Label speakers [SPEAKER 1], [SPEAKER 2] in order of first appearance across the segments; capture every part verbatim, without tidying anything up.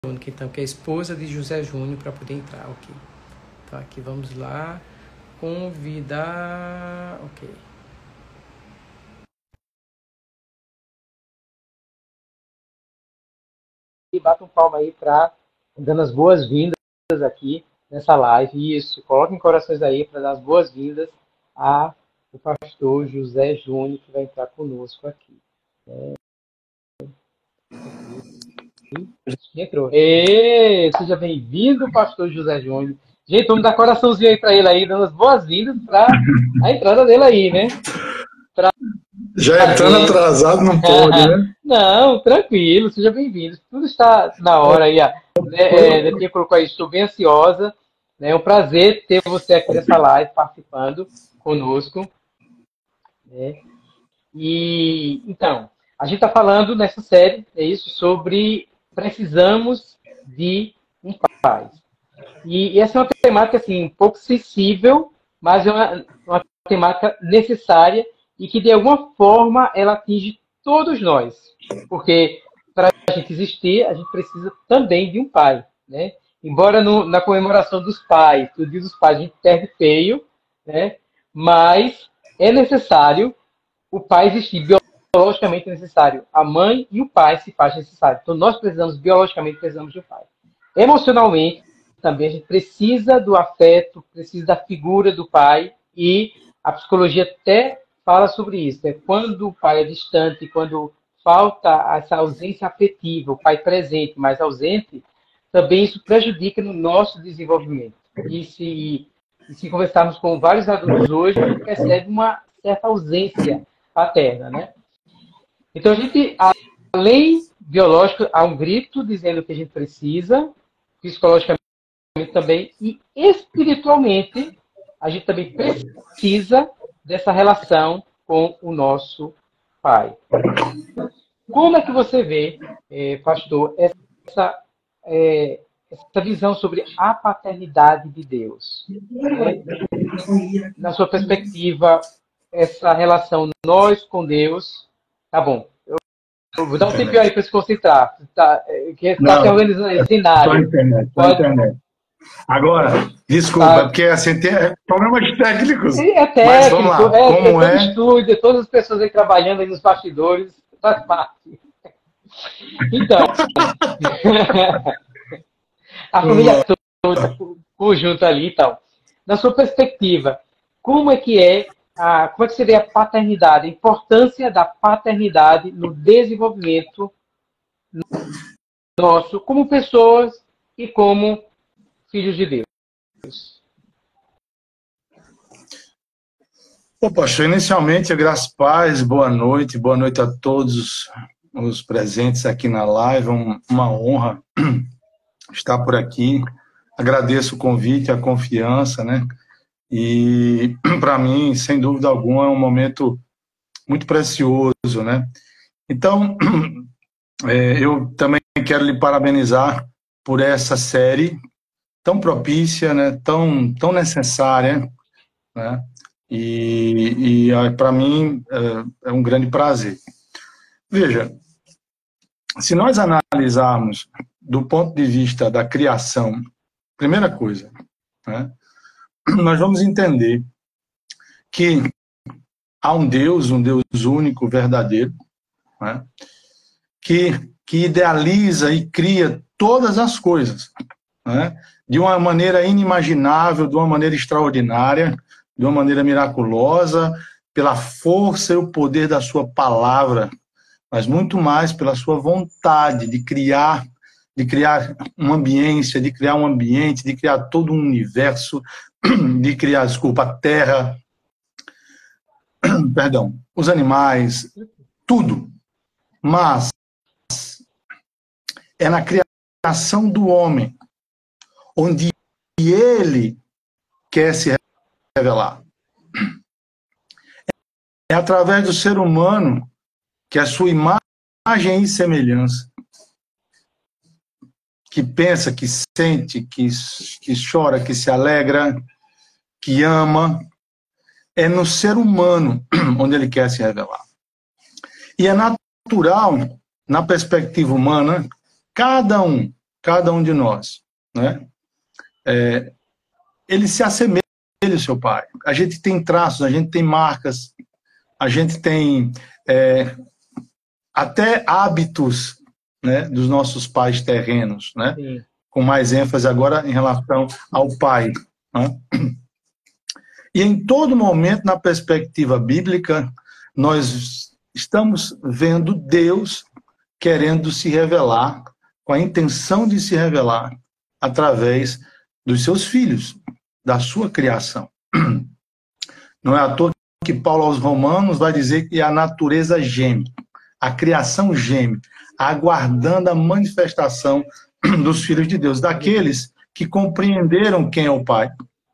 [SPEAKER 1] então, que é a esposa de José Júnior, para poder entrar, ok. Então, aqui vamos lá, convidar, ok. E bata um palma aí para dando as boas-vindas aqui nessa live. Isso, coloquem corações aí para dar as boas-vindas ao pastor José Júnior, que vai entrar conosco aqui. É... Entrou. Ei, seja bem-vindo, pastor José Júnior. Gente, vamos dar coraçãozinho aí para ele aí, dando as boas-vindas para a entrada dele aí, né? Pra...
[SPEAKER 2] Já entrando atrasado não pode, né?
[SPEAKER 1] Não, tranquilo, seja bem-vindo. Tudo está na hora aí. A Netinha colocou aí, estou bem ansiosa. É um prazer ter você aqui nessa live, participando conosco. É. E, então, a gente está falando nessa série, é isso, sobre precisamos de um pai. E, e essa é uma temática, assim, um pouco sensível, mas é uma, uma temática necessária e que, de alguma forma, ela atinge todos nós. Porque, para a gente existir, a gente precisa também de um pai, né? Embora no, na comemoração dos pais, do Dia dos Pais, a gente perde feio, né? Mas é necessário o pai existir, biologicamente necessário. A mãe e o pai se faz necessário. Então, nós precisamos, biologicamente, precisamos de um pai. Emocionalmente, também a gente precisa do afeto, precisa da figura do pai, e a psicologia até fala sobre isso. Né? Quando o pai é distante, quando falta essa ausência afetiva, o pai presente, mas ausente, também isso prejudica no nosso desenvolvimento. E se, e se conversarmos com vários adultos hoje, a gente percebe uma certa ausência paterna, né? Então, a gente, além biológico, há um grito dizendo que a gente precisa, psicologicamente também, e espiritualmente, a gente também precisa dessa relação com o nosso pai. Como é que você vê, eh, pastor, essa, eh, essa visão sobre a paternidade de Deus? Né? Na sua perspectiva, essa relação nós com Deus, tá bom. Eu, eu vou dar um tempinho aí para se concentrar. Tá, que está se organizando esse cenário.
[SPEAKER 2] Só internet, só
[SPEAKER 1] Pode...
[SPEAKER 2] internet. Agora, desculpa, tá. Porque assim, tem problemas técnicos.
[SPEAKER 1] Sim, é técnico, mas vamos lá. É, como é, é... estúdio, todas as pessoas aí trabalhando aí nos bastidores, faz parte. Então, a família toda, conjunto ali e tal. Na sua perspectiva, como é que é a, como é que seria a paternidade, a importância da paternidade no desenvolvimento nosso como pessoas e como filhos de Deus?
[SPEAKER 2] Bom, pastor, inicialmente, graças a paz, boa noite, boa noite a todos os presentes aqui na live, uma honra estar por aqui, agradeço o convite, a confiança, né? E, para mim, sem dúvida alguma, é um momento muito precioso, né? Então, é, eu também quero lhe parabenizar por essa série tão propícia, né? Tão, tão necessária, né? E, e para mim, é, é um grande prazer. Veja, se nós analisarmos do ponto de vista da criação, primeira coisa, né? Nós vamos entender que há um Deus, um Deus único, verdadeiro, né? que, que idealiza e cria todas as coisas, né? De uma maneira inimaginável, de uma maneira extraordinária, de uma maneira miraculosa, pela força e o poder da sua palavra, mas muito mais pela sua vontade de criar, de criar uma ambiência, de criar um ambiente, de criar todo um universo, de criar, desculpa, a terra, perdão, os animais, tudo. Mas é na criação do homem onde ele quer se revelar. É através do ser humano que a sua imagem e semelhança, que pensa, que sente, que, que chora, que se alegra, que ama, é no ser humano onde ele quer se revelar. E é natural, na perspectiva humana, cada um cada um de nós, né? É, ele se assemelha ao seu pai. A gente tem traços, a gente tem marcas, a gente tem é, até hábitos, né, dos nossos pais terrenos, né?
[SPEAKER 1] Sim.
[SPEAKER 2] Com mais ênfase agora em relação ao pai, né? E em todo momento, na perspectiva bíblica, nós estamos vendo Deus querendo se revelar, com a intenção de se revelar, através dos seus filhos, da sua criação. Não é à toa que Paulo aos Romanos vai dizer que a natureza geme, a criação geme, aguardando a manifestação dos filhos de Deus, daqueles que compreenderam quem é o Pai,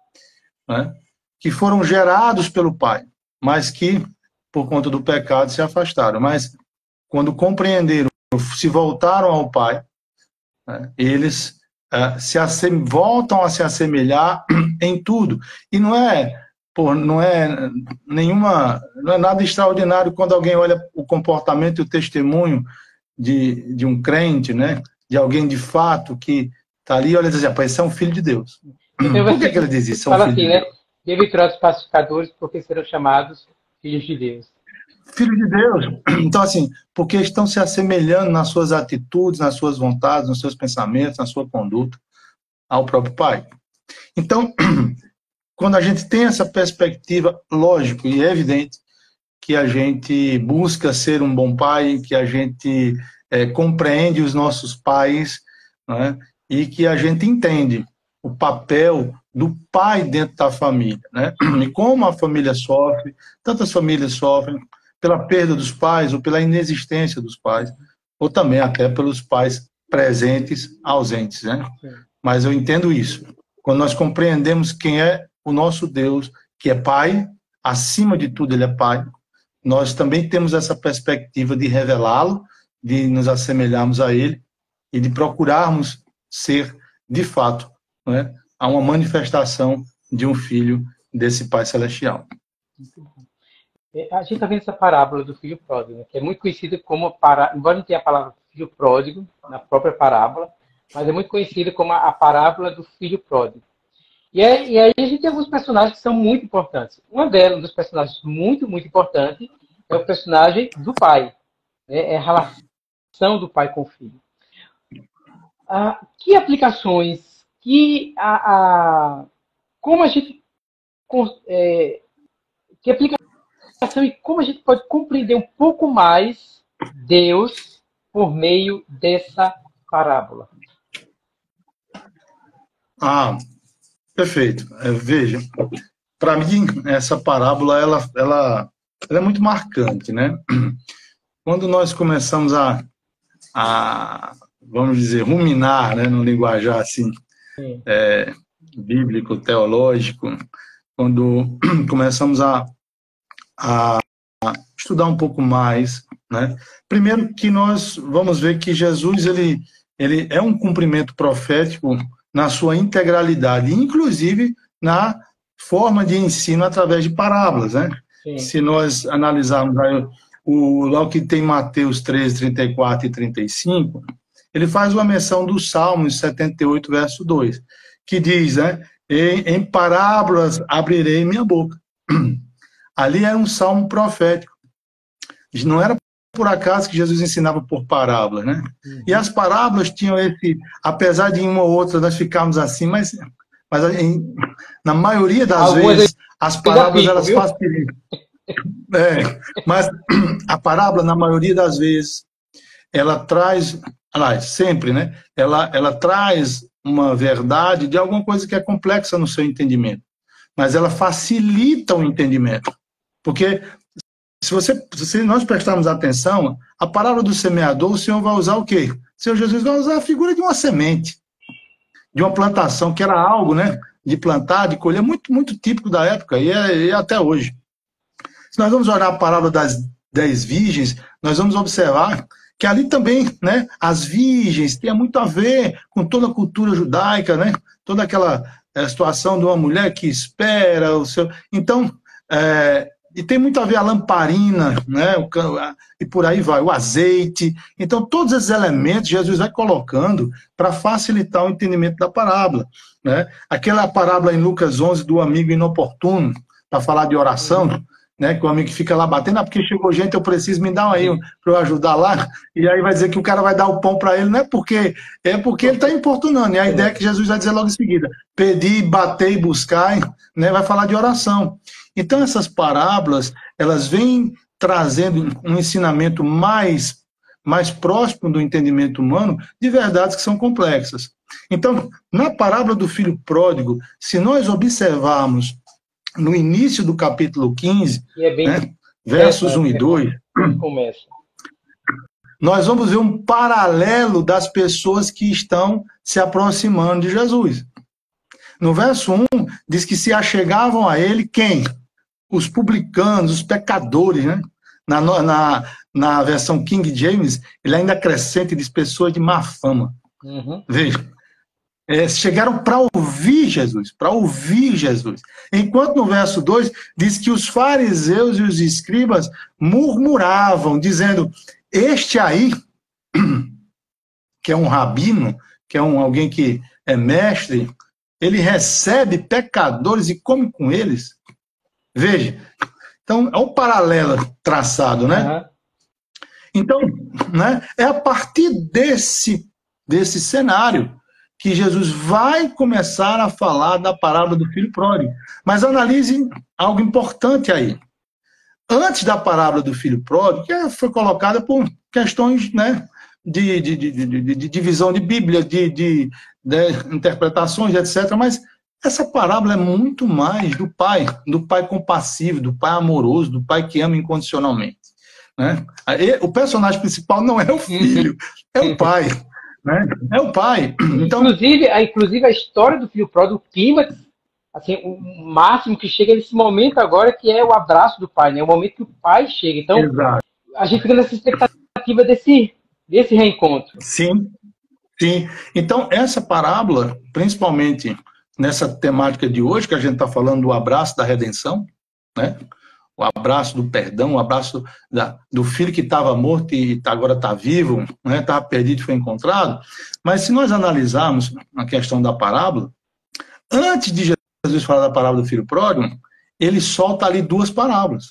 [SPEAKER 2] né? Que foram gerados pelo Pai, mas que, por conta do pecado, se afastaram. Mas, quando compreenderam, se voltaram ao Pai, né, eles uh, se assem- voltam a se assemelhar em tudo. E não é, por, não é nenhuma, não é nada extraordinário quando alguém olha o comportamento e o testemunho de, de um crente, né, de alguém de fato que está ali e olha e diz assim, esse é um filho de Deus.
[SPEAKER 1] Então,
[SPEAKER 2] Por que, que ele diz isso? São
[SPEAKER 1] fala
[SPEAKER 2] filho
[SPEAKER 1] assim,
[SPEAKER 2] de
[SPEAKER 1] né?
[SPEAKER 2] Deus.
[SPEAKER 1] Bem-aventurados os pacificadores, porque serão chamados filhos de Deus.
[SPEAKER 2] Filho de Deus. Então, assim, porque estão se assemelhando nas suas atitudes, nas suas vontades, nos seus pensamentos, na sua conduta ao próprio Pai. Então, quando a gente tem essa perspectiva, lógico e é evidente que a gente busca ser um bom pai, que a gente é, compreende os nossos pais, né, e que a gente entende o papel do pai dentro da família, né? E como a família sofre, tantas famílias sofrem pela perda dos pais ou pela inexistência dos pais, ou também até pelos pais presentes, ausentes, né? Mas eu entendo isso. Quando nós compreendemos quem é o nosso Deus, que é Pai, acima de tudo ele é Pai, nós também temos essa perspectiva de revelá-lo, de nos assemelharmos a ele e de procurarmos ser, de fato, né, a uma manifestação de um filho desse Pai Celestial.
[SPEAKER 1] A gente está vendo essa parábola do filho pródigo, né, que é muito conhecida como, para... embora não tenha a palavra filho pródigo na própria parábola, mas é muito conhecida como a parábola do filho pródigo. E aí, e aí a gente tem alguns personagens que são muito importantes. Uma delas, um dos personagens muito, muito importante, é o personagem do pai. Né, é a relação do pai com o filho. Ah, que aplicações, que a, a, como a gente é, que aplicação e como a gente pode compreender um pouco mais Deus por meio dessa parábola?
[SPEAKER 2] Ah, perfeito. É, veja, para mim essa parábola ela, ela, ela é muito marcante, né? Quando nós começamos a, a vamos dizer, ruminar, né, no linguajar assim, é, bíblico, teológico, quando começamos a, a estudar um pouco mais, né? Primeiro que nós vamos ver que Jesus ele, ele é um cumprimento profético na sua integralidade, inclusive na forma de ensino através de parábolas, né? Sim. Se nós analisarmos aí, o, logo que tem Mateus treze, trinta e quatro e trinta e cinco, ele faz uma menção do Salmos setenta e oito, verso dois, que diz, né, em, em parábolas abrirei minha boca. Ali era um salmo profético. Não era por acaso que Jesus ensinava por parábolas, né? Uhum. E as parábolas tinham esse, apesar de uma ou outra nós ficarmos assim, mas, mas em, na maioria das Algumas vezes as parábolas fico, elas facilitam. É, mas a parábola, na maioria das vezes, ela traz, aliás, sempre, né? Ela, ela traz uma verdade de alguma coisa que é complexa no seu entendimento, mas ela facilita o entendimento, porque se, você, se nós prestarmos atenção, a parábola do semeador, o Senhor vai usar o quê? O Senhor Jesus vai usar a figura de uma semente, de uma plantação, que era algo, né, de plantar, de colher, muito, muito típico da época, e, é, e é até hoje. Se nós vamos olhar a parábola das dez virgens, nós vamos observar que ali também, né, as virgens tem muito a ver com toda a cultura judaica, né, toda aquela é, situação de uma mulher que espera o seu... Então, é, e tem muito a ver a lamparina, né? O, e por aí vai, o azeite. Então, todos esses elementos Jesus vai colocando para facilitar o entendimento da parábola, né? Aquela parábola em Lucas onze do amigo inoportuno, para falar de oração, né? Que o amigo fica lá batendo, ah, porque chegou gente, eu preciso, me dar um aí para eu ajudar lá, e aí vai dizer que o cara vai dar o pão para ele, não é porque, é porque ele está importunando, e a ideia é que Jesus vai dizer logo em seguida, pedir, bater e buscar, né? Vai falar de oração. Então essas parábolas, elas vêm trazendo um ensinamento mais, mais próximo do entendimento humano de verdades que são complexas. Então, na parábola do filho pródigo, se nós observarmos no início do capítulo quinze, é bem, né, versos é, um e dois,
[SPEAKER 1] começa.
[SPEAKER 2] Nós vamos ver um paralelo das pessoas que estão se aproximando de Jesus. No verso um, diz que se achegavam a ele quem? Os publicanos, os pecadores, né? Na, na, na versão King James, ele ainda acrescenta e diz pessoas de má fama.
[SPEAKER 1] Uhum.
[SPEAKER 2] Veja. É, chegaram para ouvir Jesus, para ouvir Jesus. Enquanto no verso dois diz que os fariseus e os escribas murmuravam, dizendo, este aí, que é um rabino, que é um, alguém que é mestre, ele recebe pecadores e come com eles. Veja, então é um paralelo traçado, né?
[SPEAKER 1] Uhum.
[SPEAKER 2] Então, né, é a partir desse, desse cenário que Jesus vai começar a falar da parábola do filho pródigo. Mas analise algo importante aí. Antes da parábola do filho pródigo, que foi colocada por questões, né, de, de, de, de, de divisão de Bíblia, de, de, de interpretações, etcétera. Mas essa parábola é muito mais do pai, do pai compassivo, do pai amoroso, do pai que ama incondicionalmente. Né? O personagem principal não é o filho, é o pai. Né? É o pai. Então,
[SPEAKER 1] inclusive, a, inclusive, a história do filho pródigo, o clímax, assim, o máximo que chega nesse momento agora, que é o abraço do pai, né? O momento que o pai chega. Então, exato, a gente fica nessa expectativa desse, desse reencontro.
[SPEAKER 2] Sim, sim. Então, essa parábola, principalmente nessa temática de hoje, que a gente está falando do abraço da redenção, né? O abraço do perdão, o abraço da, do filho que estava morto e agora está vivo, estava né? perdido e foi encontrado. Mas se nós analisarmos a questão da parábola, antes de Jesus falar da parábola do filho pródigo, ele solta ali duas parábolas.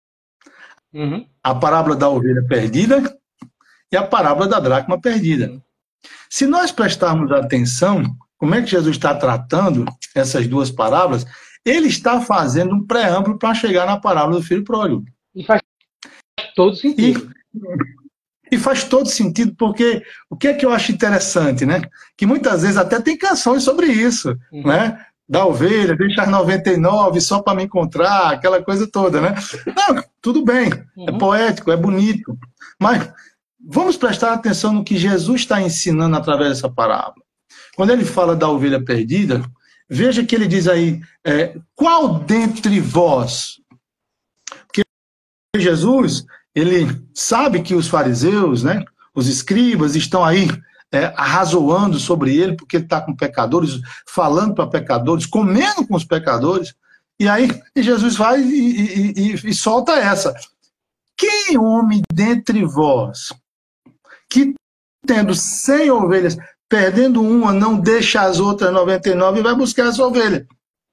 [SPEAKER 1] Uhum.
[SPEAKER 2] A parábola da ovelha perdida e a parábola da dracma perdida. Se nós prestarmos atenção, como é que Jesus está tratando essas duas parábolas, ele está fazendo um preâmbulo para chegar na parábola do filho pródigo.
[SPEAKER 1] E faz todo sentido.
[SPEAKER 2] E, e faz todo sentido, porque o que é que eu acho interessante, né? Que muitas vezes até tem canções sobre isso, uhum. né? Da ovelha, deixa as noventa e nove só para me encontrar, aquela coisa toda, né? Não, tudo bem, uhum. é poético, é bonito. Mas vamos prestar atenção no que Jesus está ensinando através dessa parábola. Quando ele fala da ovelha perdida, veja que ele diz aí, é, qual dentre vós? Porque Jesus, ele sabe que os fariseus, né, os escribas estão aí é, arrazoando sobre ele, porque ele está com pecadores, falando para pecadores, comendo com os pecadores, e aí e Jesus vai e, e, e, e solta essa. Quem homem dentre vós, que tendo cem ovelhas, perdendo uma, não deixa as outras noventa e nove e vai buscar essa ovelha.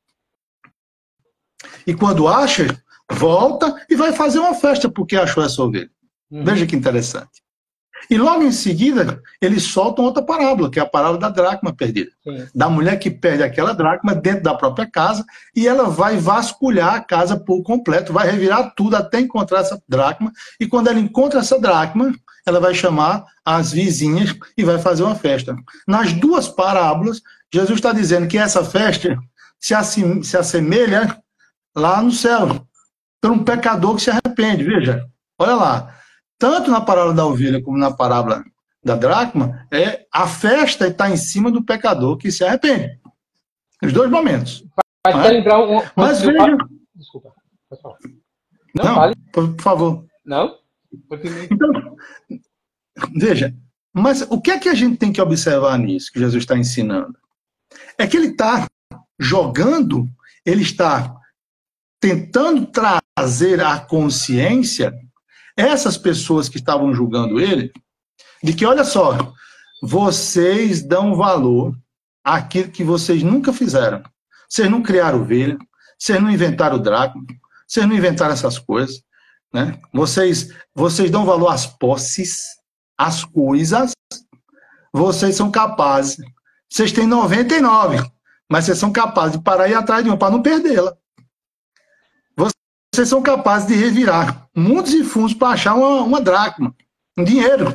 [SPEAKER 2] E quando acha, volta e vai fazer uma festa porque achou essa ovelha. Uhum. Veja que interessante. E logo em seguida, eles soltam outra parábola, que é a parábola da dracma perdida. Sim. Da mulher que perde aquela dracma dentro da própria casa e ela vai vasculhar a casa por completo, vai revirar tudo até encontrar essa dracma. E quando ela encontra essa dracma, ela vai chamar as vizinhas e vai fazer uma festa. Nas duas parábolas, Jesus está dizendo que essa festa se, assim, se assemelha lá no céu, por um pecador que se arrepende. Veja, olha lá. Tanto na parábola da ovelha como na parábola da dracma, é, a festa está em cima do pecador que se arrepende. Nos dois momentos.
[SPEAKER 1] Mas quer lembrar um...
[SPEAKER 2] Mas veja...
[SPEAKER 1] Desculpa, pessoal. Não,
[SPEAKER 2] Não
[SPEAKER 1] fale.
[SPEAKER 2] Por, por favor.
[SPEAKER 1] Não?
[SPEAKER 2] Então, veja, mas o que é que a gente tem que observar nisso que Jesus está ensinando? É que ele está jogando, ele está tentando trazer à consciência essas pessoas que estavam julgando ele, de que, olha só, vocês dão valor àquilo que vocês nunca fizeram. Vocês não criaram ovelha, vocês não inventaram o Drácula, vocês não inventaram essas coisas, né? Vocês, vocês dão valor às posses, às coisas, vocês são capazes, vocês têm noventa e nove, mas vocês são capazes de parar e ir atrás de uma para não perdê-la. Vocês são capazes de revirar mundos e fundos para achar uma, uma dracma, um dinheiro.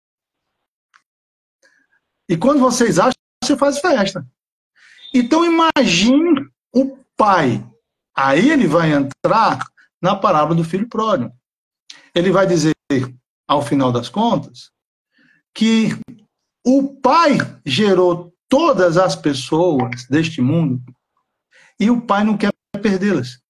[SPEAKER 2] E quando vocês acham, você faz festa. Então imagine o pai. Aí ele vai entrar na parábola do filho pródigo. Ele vai dizer, ao final das contas, que o pai gerou todas as pessoas deste mundo e o pai não quer perdê-las.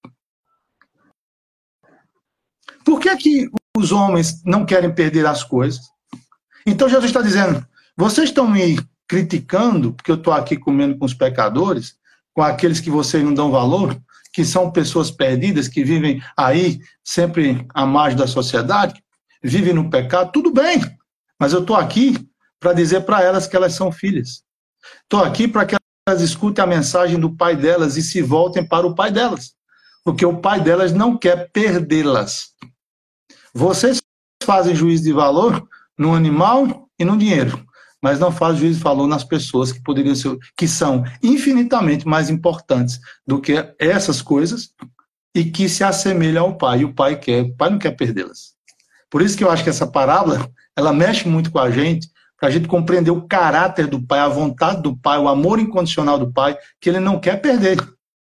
[SPEAKER 2] Por que que os homens não querem perder as coisas? Então Jesus está dizendo, vocês estão me criticando porque eu estou aqui comendo com os pecadores, com aqueles que vocês não dão valor, que são pessoas perdidas, que vivem aí sempre à margem da sociedade, vivem no pecado, tudo bem, mas eu estou aqui para dizer para elas que elas são filhas. Estou aqui para que elas escutem a mensagem do pai delas e se voltem para o pai delas, porque o pai delas não quer perdê-las. Vocês fazem juízo de valor no animal e no dinheiro, mas não fazem juízo de valor nas pessoas que poderiam ser, que são infinitamente mais importantes do que essas coisas e que se assemelham ao pai. E o pai quer, o pai não quer perdê-las. Por isso que eu acho que essa parábola, ela mexe muito com a gente, para a gente compreender o caráter do pai, a vontade do pai, o amor incondicional do pai, que ele não quer perder.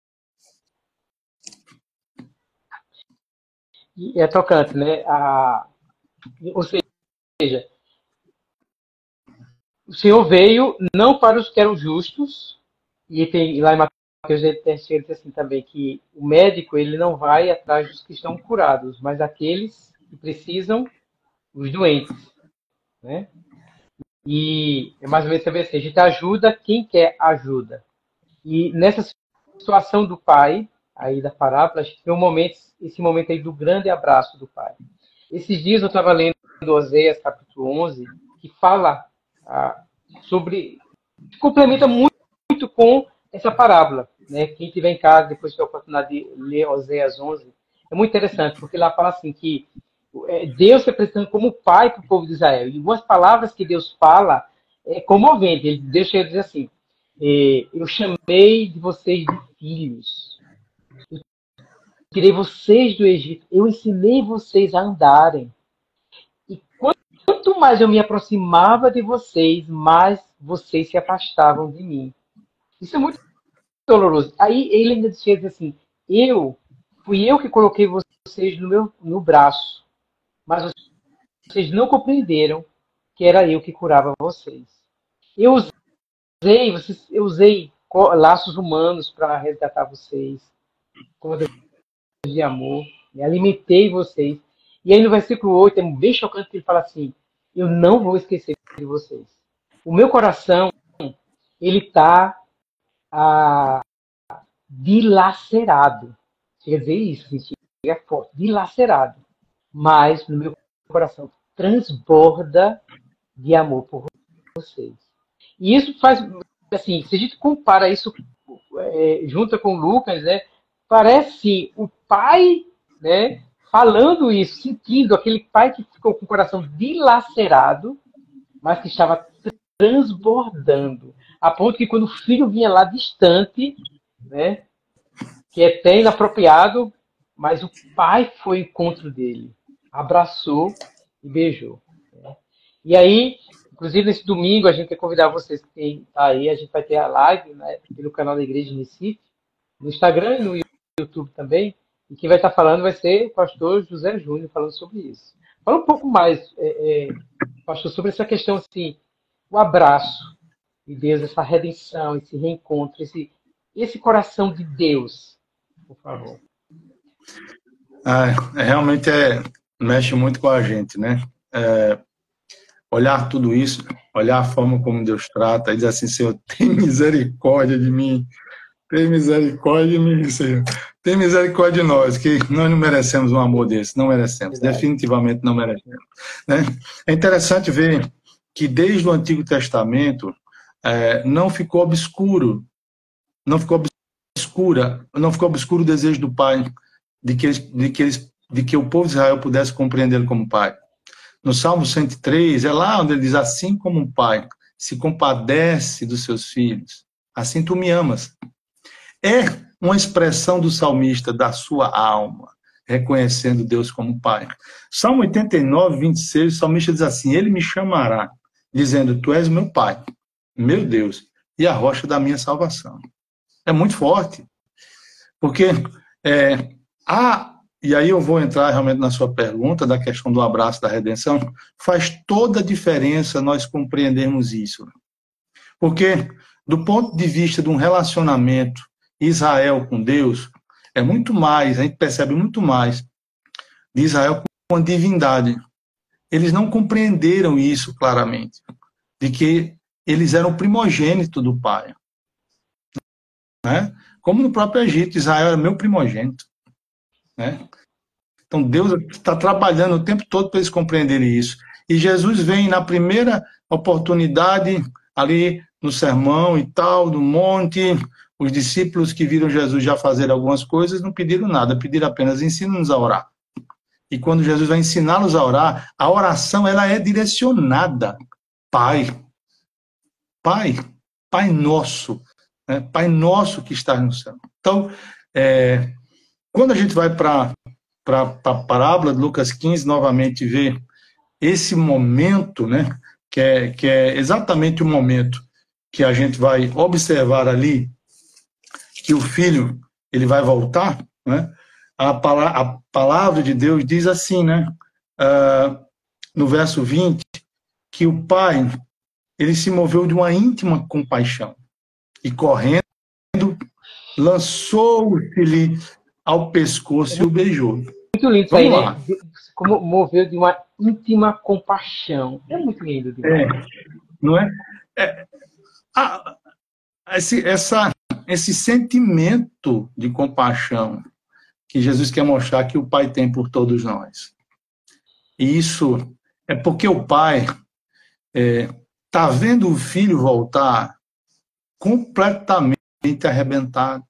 [SPEAKER 1] E é tocante, né? A... Ou seja, o Senhor veio não para os que eram justos, e tem lá em Mateus ele tem escrito assim também, que o médico ele não vai atrás dos que estão curados, mas aqueles que precisam, os doentes, né? E é mais ou menos também assim, a gente ajuda quem quer ajuda. E nessa situação do pai, aí da parábola, a gente tem um momento, esse momento aí do grande abraço do pai. Esses dias eu estava lendo Oséias capítulo onze, que fala ah, sobre, complementa muito, muito com essa parábola, né? Quem tiver em casa, depois tiver a oportunidade de ler Oséias onze, é muito interessante, porque lá fala assim que Deus se apresentando como pai para o povo de Israel. E algumas palavras que Deus fala é comovente. Deus chega a dizer assim, eu chamei de vocês de filhos, tirei vocês do Egito, eu ensinei vocês a andarem. E quanto mais eu me aproximava de vocês, mais vocês se afastavam de mim. Isso é muito doloroso. Aí ele ainda diz assim, eu, fui eu que coloquei vocês no meu no braço, mas vocês não compreenderam que era eu que curava vocês. Eu usei, vocês, eu usei laços humanos para resgatar vocês, de amor, me alimentei vocês. E aí no versículo oito é bem chocante que ele fala assim, eu não vou esquecer de vocês. O meu coração, ele está ah, dilacerado. Quer dizer isso, é forte, dilacerado. Mas no meu coração transborda de amor por vocês. E isso faz, assim, se a gente compara isso, é, junta com Lucas, né, parece o pai, né, falando isso, sentindo aquele pai que ficou com o coração dilacerado, mas que estava transbordando, a ponto que quando o filho vinha lá distante, né, que é até inapropriado, mas o pai foi ao encontro dele, abraçou e beijou. Né? E aí, inclusive nesse domingo, a gente quer convidar vocês que estão aí, a gente vai ter a live, né, pelo canal da Igreja de Recife, no Instagram e no YouTube também, e quem vai estar falando vai ser o pastor José Júnior, falando sobre isso. Fala um pouco mais, é, é, pastor, sobre essa questão, assim, o abraço de Deus, essa redenção, esse reencontro, esse, esse coração de Deus, por favor.
[SPEAKER 2] Ah, realmente é, mexe muito com a gente, né? É, olhar tudo isso, olhar a forma como Deus trata, e dizer assim, Senhor, tem misericórdia de mim, tem misericórdia de mim, Senhor. Tem misericórdia de nós, que nós não merecemos um amor desse, não merecemos, Verdade. Definitivamente não merecemos. Né? É interessante ver que desde o Antigo Testamento é, não ficou obscuro, não ficou obscura, não ficou obscuro o desejo do Pai de que, eles, de, que eles, de que o povo de Israel pudesse compreendê-lo como Pai. No Salmo cento e três, é lá onde ele diz, assim como um pai se compadece dos seus filhos, assim tu me amas. É uma expressão do salmista, da sua alma, reconhecendo Deus como Pai. Salmo oitenta e nove, vinte e seis, o salmista diz assim, ele me chamará, dizendo, tu és meu Pai, meu Deus, e a rocha da minha salvação. É muito forte, porque é, há, e aí eu vou entrar realmente na sua pergunta, da questão do abraço da redenção, faz toda a diferença nós compreendermos isso. Porque, do ponto de vista de um relacionamento Israel com Deus, é muito mais, a gente percebe muito mais de Israel com a divindade. Eles não compreenderam isso claramente, de que eles eram primogênito do Pai. Né? Como no próprio Egito, Israel era meu primogênito. Né? Então Deus está trabalhando o tempo todo para eles compreenderem isso. E Jesus vem na primeira oportunidade, ali no sermão e tal, do monte. Os discípulos que viram Jesus já fazer algumas coisas não pediram nada, pediram apenas ensina-nos a orar. E quando Jesus vai ensiná-los a orar, a oração ela é direcionada. Pai, Pai, Pai nosso, né? Pai nosso que está no céu. Então, é, quando a gente vai para a parábola de Lucas quinze, novamente ver esse momento, né? que, é, que é exatamente o momento que a gente vai observar ali, que o filho ele vai voltar, né? a, palavra, a palavra de Deus diz assim, né? Uh, no verso vinte, que o pai ele se moveu de uma íntima compaixão e correndo lançou-se-lhe ao pescoço e o beijou.
[SPEAKER 1] Muito lindo isso aí, né? Como moveu de uma íntima compaixão. É muito lindo demais.
[SPEAKER 2] É, não é? é a, esse, essa, esse sentimento de compaixão que Jesus quer mostrar que o Pai tem por todos nós. E isso é porque o Pai está é, vendo o filho voltar completamente arrebentado.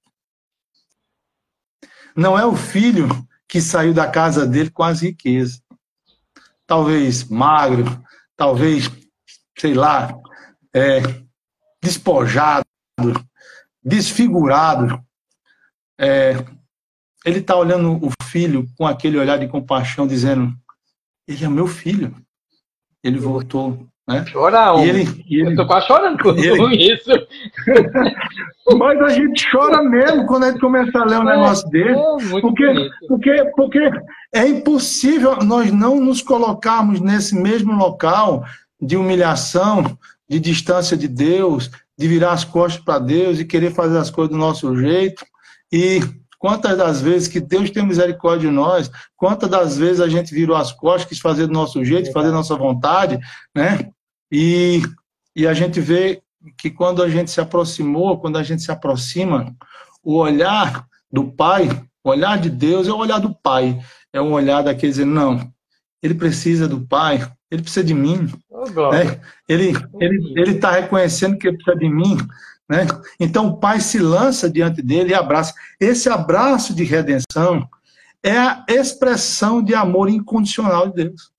[SPEAKER 2] Não é o filho que saiu da casa dele com as riquezas. Talvez magro, talvez, sei lá, é, despojado, desfigurado. É, ele está olhando o filho com aquele olhar de compaixão, dizendo, ele é meu filho. Ele voltou. Né?
[SPEAKER 1] Chora, homem. E ele, e ele, eu tô quase chorando com ele... isso.
[SPEAKER 2] Mas a gente chora mesmo quando a gente começa a ler um é, negócio dele. É porque, porque, porque é impossível nós não nos colocarmos nesse mesmo local de humilhação, de distância de Deus, de virar as costas para Deus e querer fazer as coisas do nosso jeito. E quantas das vezes que Deus tem misericórdia de nós, quantas das vezes a gente virou as costas, quis fazer do nosso jeito, fazer da nossa vontade, né? E, e a gente vê que quando a gente se aproximou, quando a gente se aproxima, o olhar do Pai, o olhar de Deus é o olhar do Pai. É um olhar daquele dizendo, não, ele precisa do Pai, ele precisa de mim. Oh, né? Ele ele ele está reconhecendo que ele precisa de mim. Né? Então o Pai se lança diante dele e abraça. Esse abraço de redenção é a expressão de amor incondicional de Deus.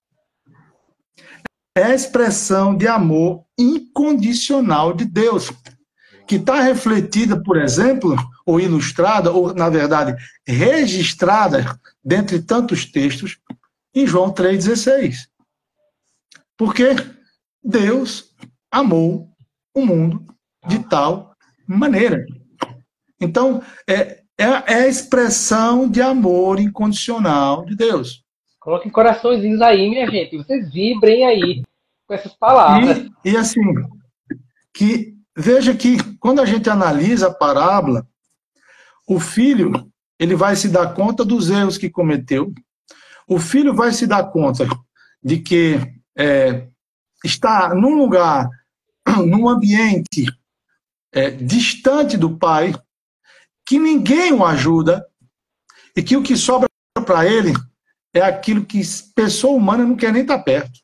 [SPEAKER 2] É a expressão de amor incondicional de Deus, que está refletida, por exemplo, ou ilustrada, ou, na verdade, registrada, dentre tantos textos, em João três dezesseis. Porque Deus amou o mundo de tal maneira. Então, é, é a expressão de amor incondicional de Deus.
[SPEAKER 1] Coloquem coraçõezinhos aí, minha gente. Vocês vibrem aí com essas palavras.
[SPEAKER 2] E, e assim, que, veja que quando a gente analisa a parábola, o filho ele vai se dar conta dos erros que cometeu. O filho vai se dar conta de que é, está num lugar, num ambiente é, distante do pai. que ninguém o ajuda e que o que sobra para ele é aquilo que pessoa humana não quer nem estar perto.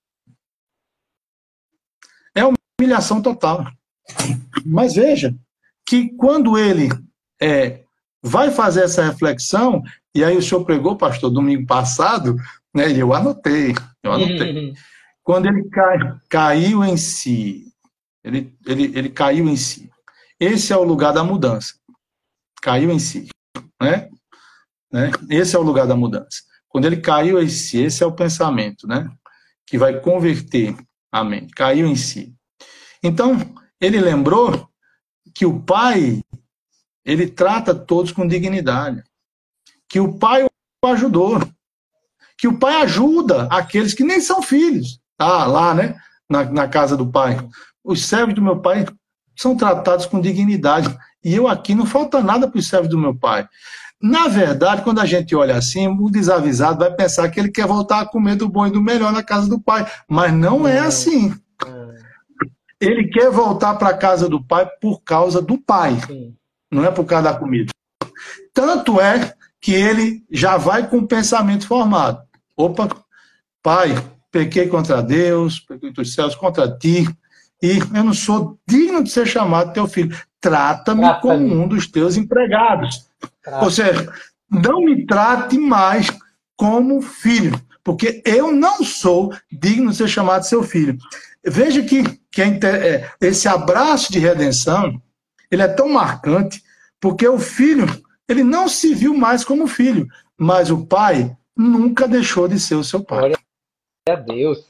[SPEAKER 2] É uma humilhação total. Mas veja que quando ele é, vai fazer essa reflexão, e aí o senhor pregou, pastor, domingo passado, né, e eu anotei, eu anotei. Quando ele cai, caiu em si, ele, ele, ele caiu em si. Esse é o lugar da mudança. Caiu em si. Né? Né? Esse é o lugar da mudança. Quando ele caiu em si, esse é o pensamento, né? Que vai converter a mente. Caiu em si. Então, ele lembrou que o pai, ele trata todos com dignidade. Que o pai o ajudou. Que o pai ajuda aqueles que nem são filhos. Ah, lá, né? Na, na casa do pai. Os servos do meu pai são tratados com dignidade. E eu aqui não falta nada para os servos do meu pai. Na verdade, quando a gente olha assim, o desavisado vai pensar que ele quer voltar a comer do bom e do melhor na casa do pai. Mas não é assim. Ele quer voltar para a casa do pai por causa do pai. Não é por causa da comida. Tanto é que ele já vai com o pensamento formado. Opa, pai, pequei contra Deus, pequei contra os céus, contra ti, e eu não sou digno de ser chamado teu filho. Trata-me Trata como um dos teus empregados. Trata. Ou seja, não me trate mais como filho, porque eu não sou digno de ser chamado seu filho. Veja que, que é, esse abraço de redenção, ele é tão marcante, porque o filho, ele não se viu mais como filho, mas o pai nunca deixou de ser o seu pai.
[SPEAKER 1] Glória a Deus.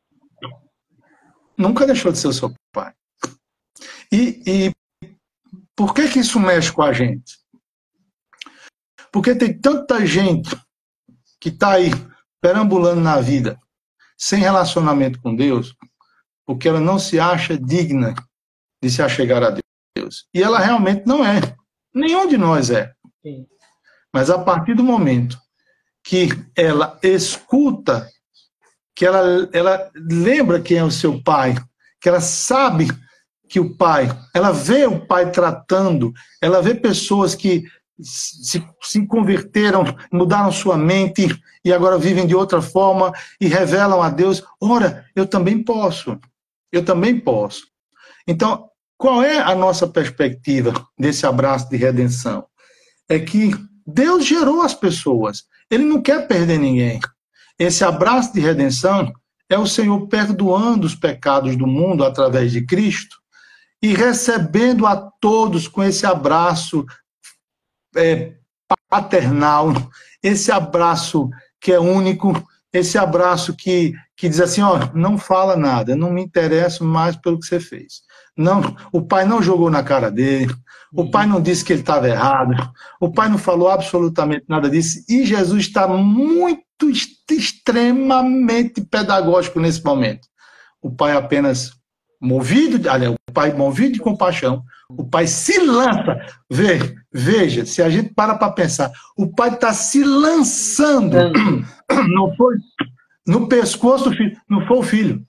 [SPEAKER 2] Nunca deixou de ser o seu pai. E, e por que que isso mexe com a gente? Porque tem tanta gente que está aí perambulando na vida sem relacionamento com Deus, porque ela não se acha digna de se achegar a Deus. E ela realmente não é. Nenhum de nós é. Sim. Mas a partir do momento que ela escuta, que ela, ela lembra quem é o seu pai, que ela sabe que o pai, ela vê o pai tratando, ela vê pessoas que se, se converteram, mudaram sua mente e agora vivem de outra forma e revelam a Deus, ora, eu também posso, eu também posso. Então, qual é a nossa perspectiva desse abraço de redenção? É que Deus gerou as pessoas, Ele não quer perder ninguém. Esse abraço de redenção é o Senhor perdoando os pecados do mundo através de Cristo e recebendo a todos com esse abraço é, paternal, esse abraço que é único, esse abraço que, que diz assim, ó, não fala nada, não me interesso mais pelo que você fez. Não, o pai não jogou na cara dele, o pai não disse que ele estava errado, o pai não falou absolutamente nada disso, e Jesus está muito, extremamente pedagógico nesse momento. O pai apenas movido, aliás, o pai movido de compaixão, o pai se lança, Ve, veja, se a gente para para pensar, o pai está se lançando, não foi no pescoço do filho, não foi o filho.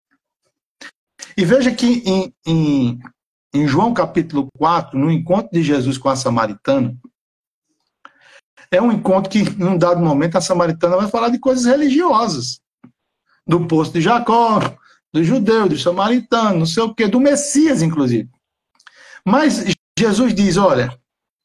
[SPEAKER 2] E veja que em, em, em João capítulo quatro, no encontro de Jesus com a samaritana, é um encontro que, em um dado momento, a samaritana vai falar de coisas religiosas. Do poço de Jacó, do judeu, do samaritano, não sei o quê, do Messias, inclusive. Mas Jesus diz, olha,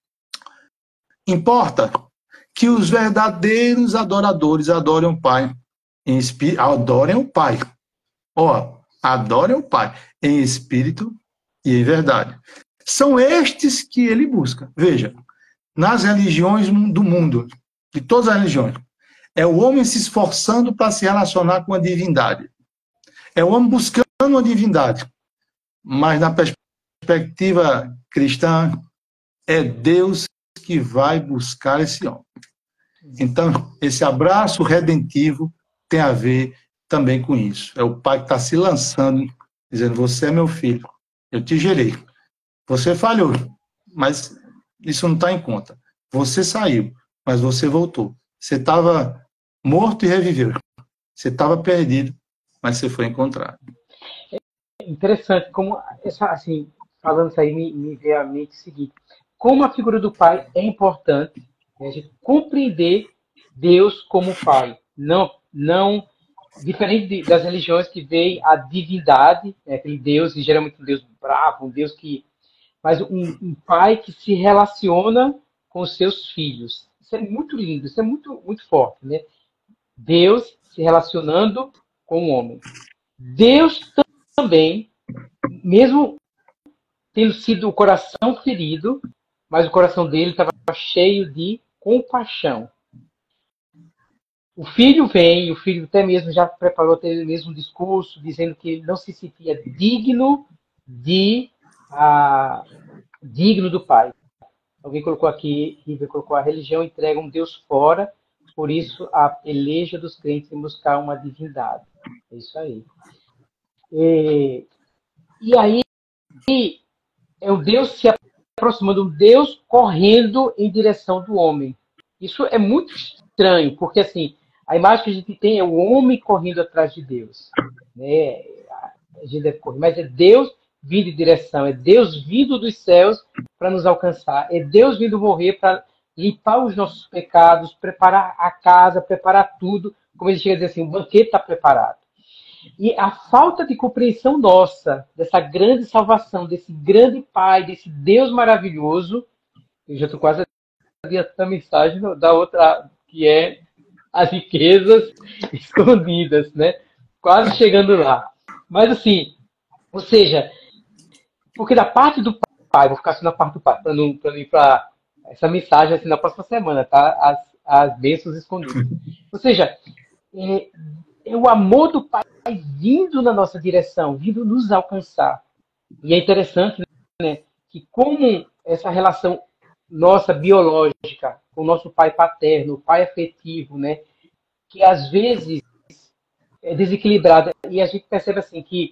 [SPEAKER 2] importa que os verdadeiros adoradores adorem o Pai. Em espírito, adorem o Pai. Ó, adorem o Pai em espírito e em verdade. São estes que ele busca. Veja, nas religiões do mundo, de todas as religiões, é o homem se esforçando para se relacionar com a divindade. É o homem buscando a divindade. Mas na perspectiva cristã, é Deus que vai buscar esse homem. Então, esse abraço redentivo tem a ver também com isso. É o pai que está se lançando, dizendo, você é meu filho, eu te gerei. Você falhou, mas isso não está em conta. Você saiu, mas você voltou. Você estava morto e reviveu. Você estava perdido, mas você foi encontrado.
[SPEAKER 1] É interessante, como, assim, falando isso aí, me, me veio à mente o seguinte, como a figura do pai é importante, né? A gente compreender Deus como pai. Não, não diferente de, das religiões que veem a divindade, né? Aquele Deus, e geralmente um Deus bravo, um Deus que... Mas um, um pai que se relaciona com os seus filhos. Isso é muito lindo, isso é muito, muito forte, né? Deus se relacionando com o homem. Deus também, mesmo tendo sido o coração ferido, mas o coração dele estava cheio de compaixão. O filho vem, o filho até mesmo já preparou até mesmo um discurso, dizendo que ele não se sentia digno de ah, digno do pai. Alguém colocou aqui, River colocou, a religião entrega um Deus fora, por isso a peleja dos crentes em buscar uma divindade. É isso aí. E, e aí é o Deus se aproximando, um Deus correndo em direção do homem. Isso é muito estranho, porque assim, a imagem que a gente tem é o homem correndo atrás de Deus. Né? A gente deve correr, mas é Deus vindo em direção, é Deus vindo dos céus para nos alcançar, é Deus vindo morrer para limpar os nossos pecados, preparar a casa, preparar tudo, como ele chega a dizer assim, o banquete está preparado. E a falta de compreensão nossa, dessa grande salvação, desse grande Pai, desse Deus maravilhoso, eu já estou quase adiantando a mensagem da outra, que é as riquezas escondidas, né? Quase chegando lá. Mas assim, ou seja, porque da parte do Pai, vou ficar assim na parte do Pai, para não, para não ir para essa mensagem assim na próxima semana, tá? As, as bênçãos escondidas. Ou seja, é, é o amor do Pai vindo na nossa direção, vindo nos alcançar. E é interessante, né, que como essa relação nossa biológica com o nosso pai paterno, o pai afetivo, né, que às vezes é desequilibrada, e a gente percebe assim que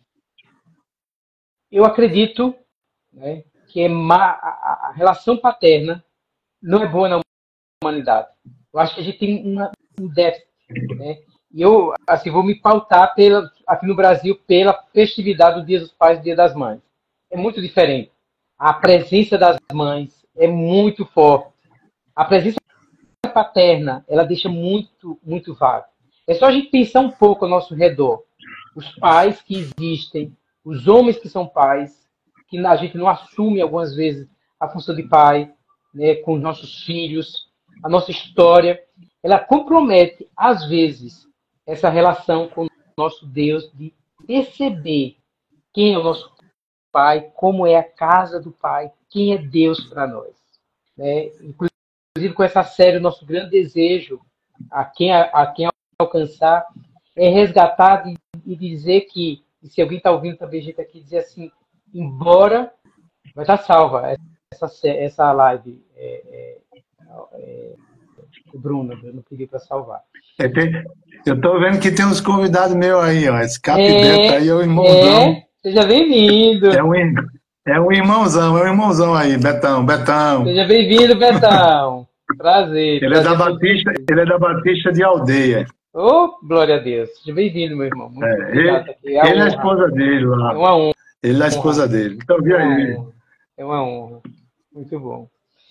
[SPEAKER 1] eu acredito, né, que é má, a, a relação paterna não é boa na humanidade. Eu acho que a gente tem uma, um déficit, né? E eu, assim, vou me pautar pela, aqui no Brasil pela festividade do Dia dos Pais e Dia das Mães. É muito diferente. A presença das mães é muito forte. A presença paterna, ela deixa muito, muito vago. É só a gente pensar um pouco ao nosso redor. Os pais que existem, os homens que são pais, que a gente não assume algumas vezes a função de pai, né, com os nossos filhos, a nossa história, ela compromete, às vezes, essa relação com o nosso Deus, de perceber quem é o nosso Pai, como é a casa do Pai, quem é Deus para nós. Né? Inclusive, com essa série, o nosso grande desejo a quem, a, a quem alcançar é resgatar e, e dizer que, e se alguém está ouvindo também, a gente aqui dizer assim, embora vai estar salva essa, essa live, é, é, é, o Bruno, eu não pedi para salvar.
[SPEAKER 2] É, tem, eu estou vendo que tem uns convidados meus aí, ó. Esse Cap
[SPEAKER 1] é,
[SPEAKER 2] Beto aí é o irmãozão.
[SPEAKER 1] É, seja bem-vindo.
[SPEAKER 2] É um, é um irmãozão, é um irmãozão aí, Betão, Betão.
[SPEAKER 1] Seja bem-vindo, Betão. Prazer.
[SPEAKER 2] Ele,
[SPEAKER 1] prazer
[SPEAKER 2] é da Batista, ele é da Batista de Aldeia.
[SPEAKER 1] Oh, glória a Deus. Seja bem-vindo, meu irmão. Muito
[SPEAKER 2] é,
[SPEAKER 1] obrigado.
[SPEAKER 2] Ele, é, ele é a esposa dele lá.
[SPEAKER 1] É uma honra.
[SPEAKER 2] Ele é a esposa dele. Então, vi aí.
[SPEAKER 1] É uma honra. Muito bom.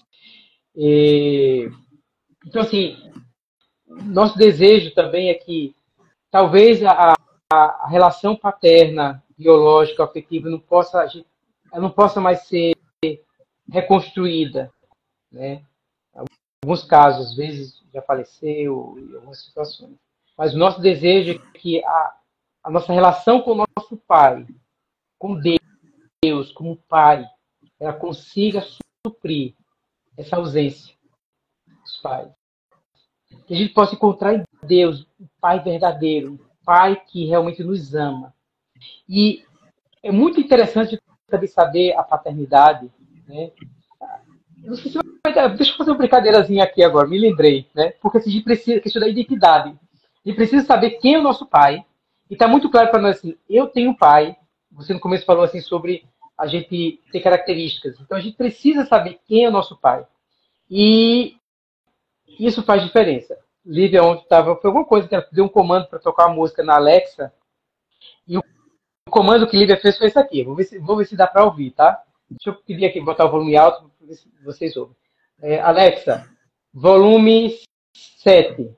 [SPEAKER 1] E, então, assim, nosso desejo também é que talvez a, a, a relação paterna, biológica, afetiva, não possa, ela não possa mais ser reconstruída, né? Em alguns casos, às vezes já faleceu, em algumas situações. Mas o nosso desejo é que a, a nossa relação com o nosso Pai, com Deus, como Pai, ela consiga suprir essa ausência dos pais. Que a gente possa encontrar em Deus um Pai verdadeiro, um Pai que realmente nos ama. E é muito interessante também saber a paternidade, né? Eu não sei se vai... Deixa eu fazer uma brincadeirazinha aqui agora, me lembrei, né? Porque a gente precisa, questão da identidade. A gente precisa saber quem é o nosso pai. E está muito claro para nós assim, eu tenho um pai. Você no começo falou assim sobre a gente ter características. Então a gente precisa saber quem é o nosso pai. E isso faz diferença. Lívia ontem estava, foi alguma coisa que ela deu um comando para tocar uma música na Alexa. E o comando que Lívia fez foi isso aqui. Vou ver se, vou ver se dá para ouvir, tá? Deixa eu pedir aqui, botar o volume alto. ver se vocês ouvem. É, Alexa, volume sete.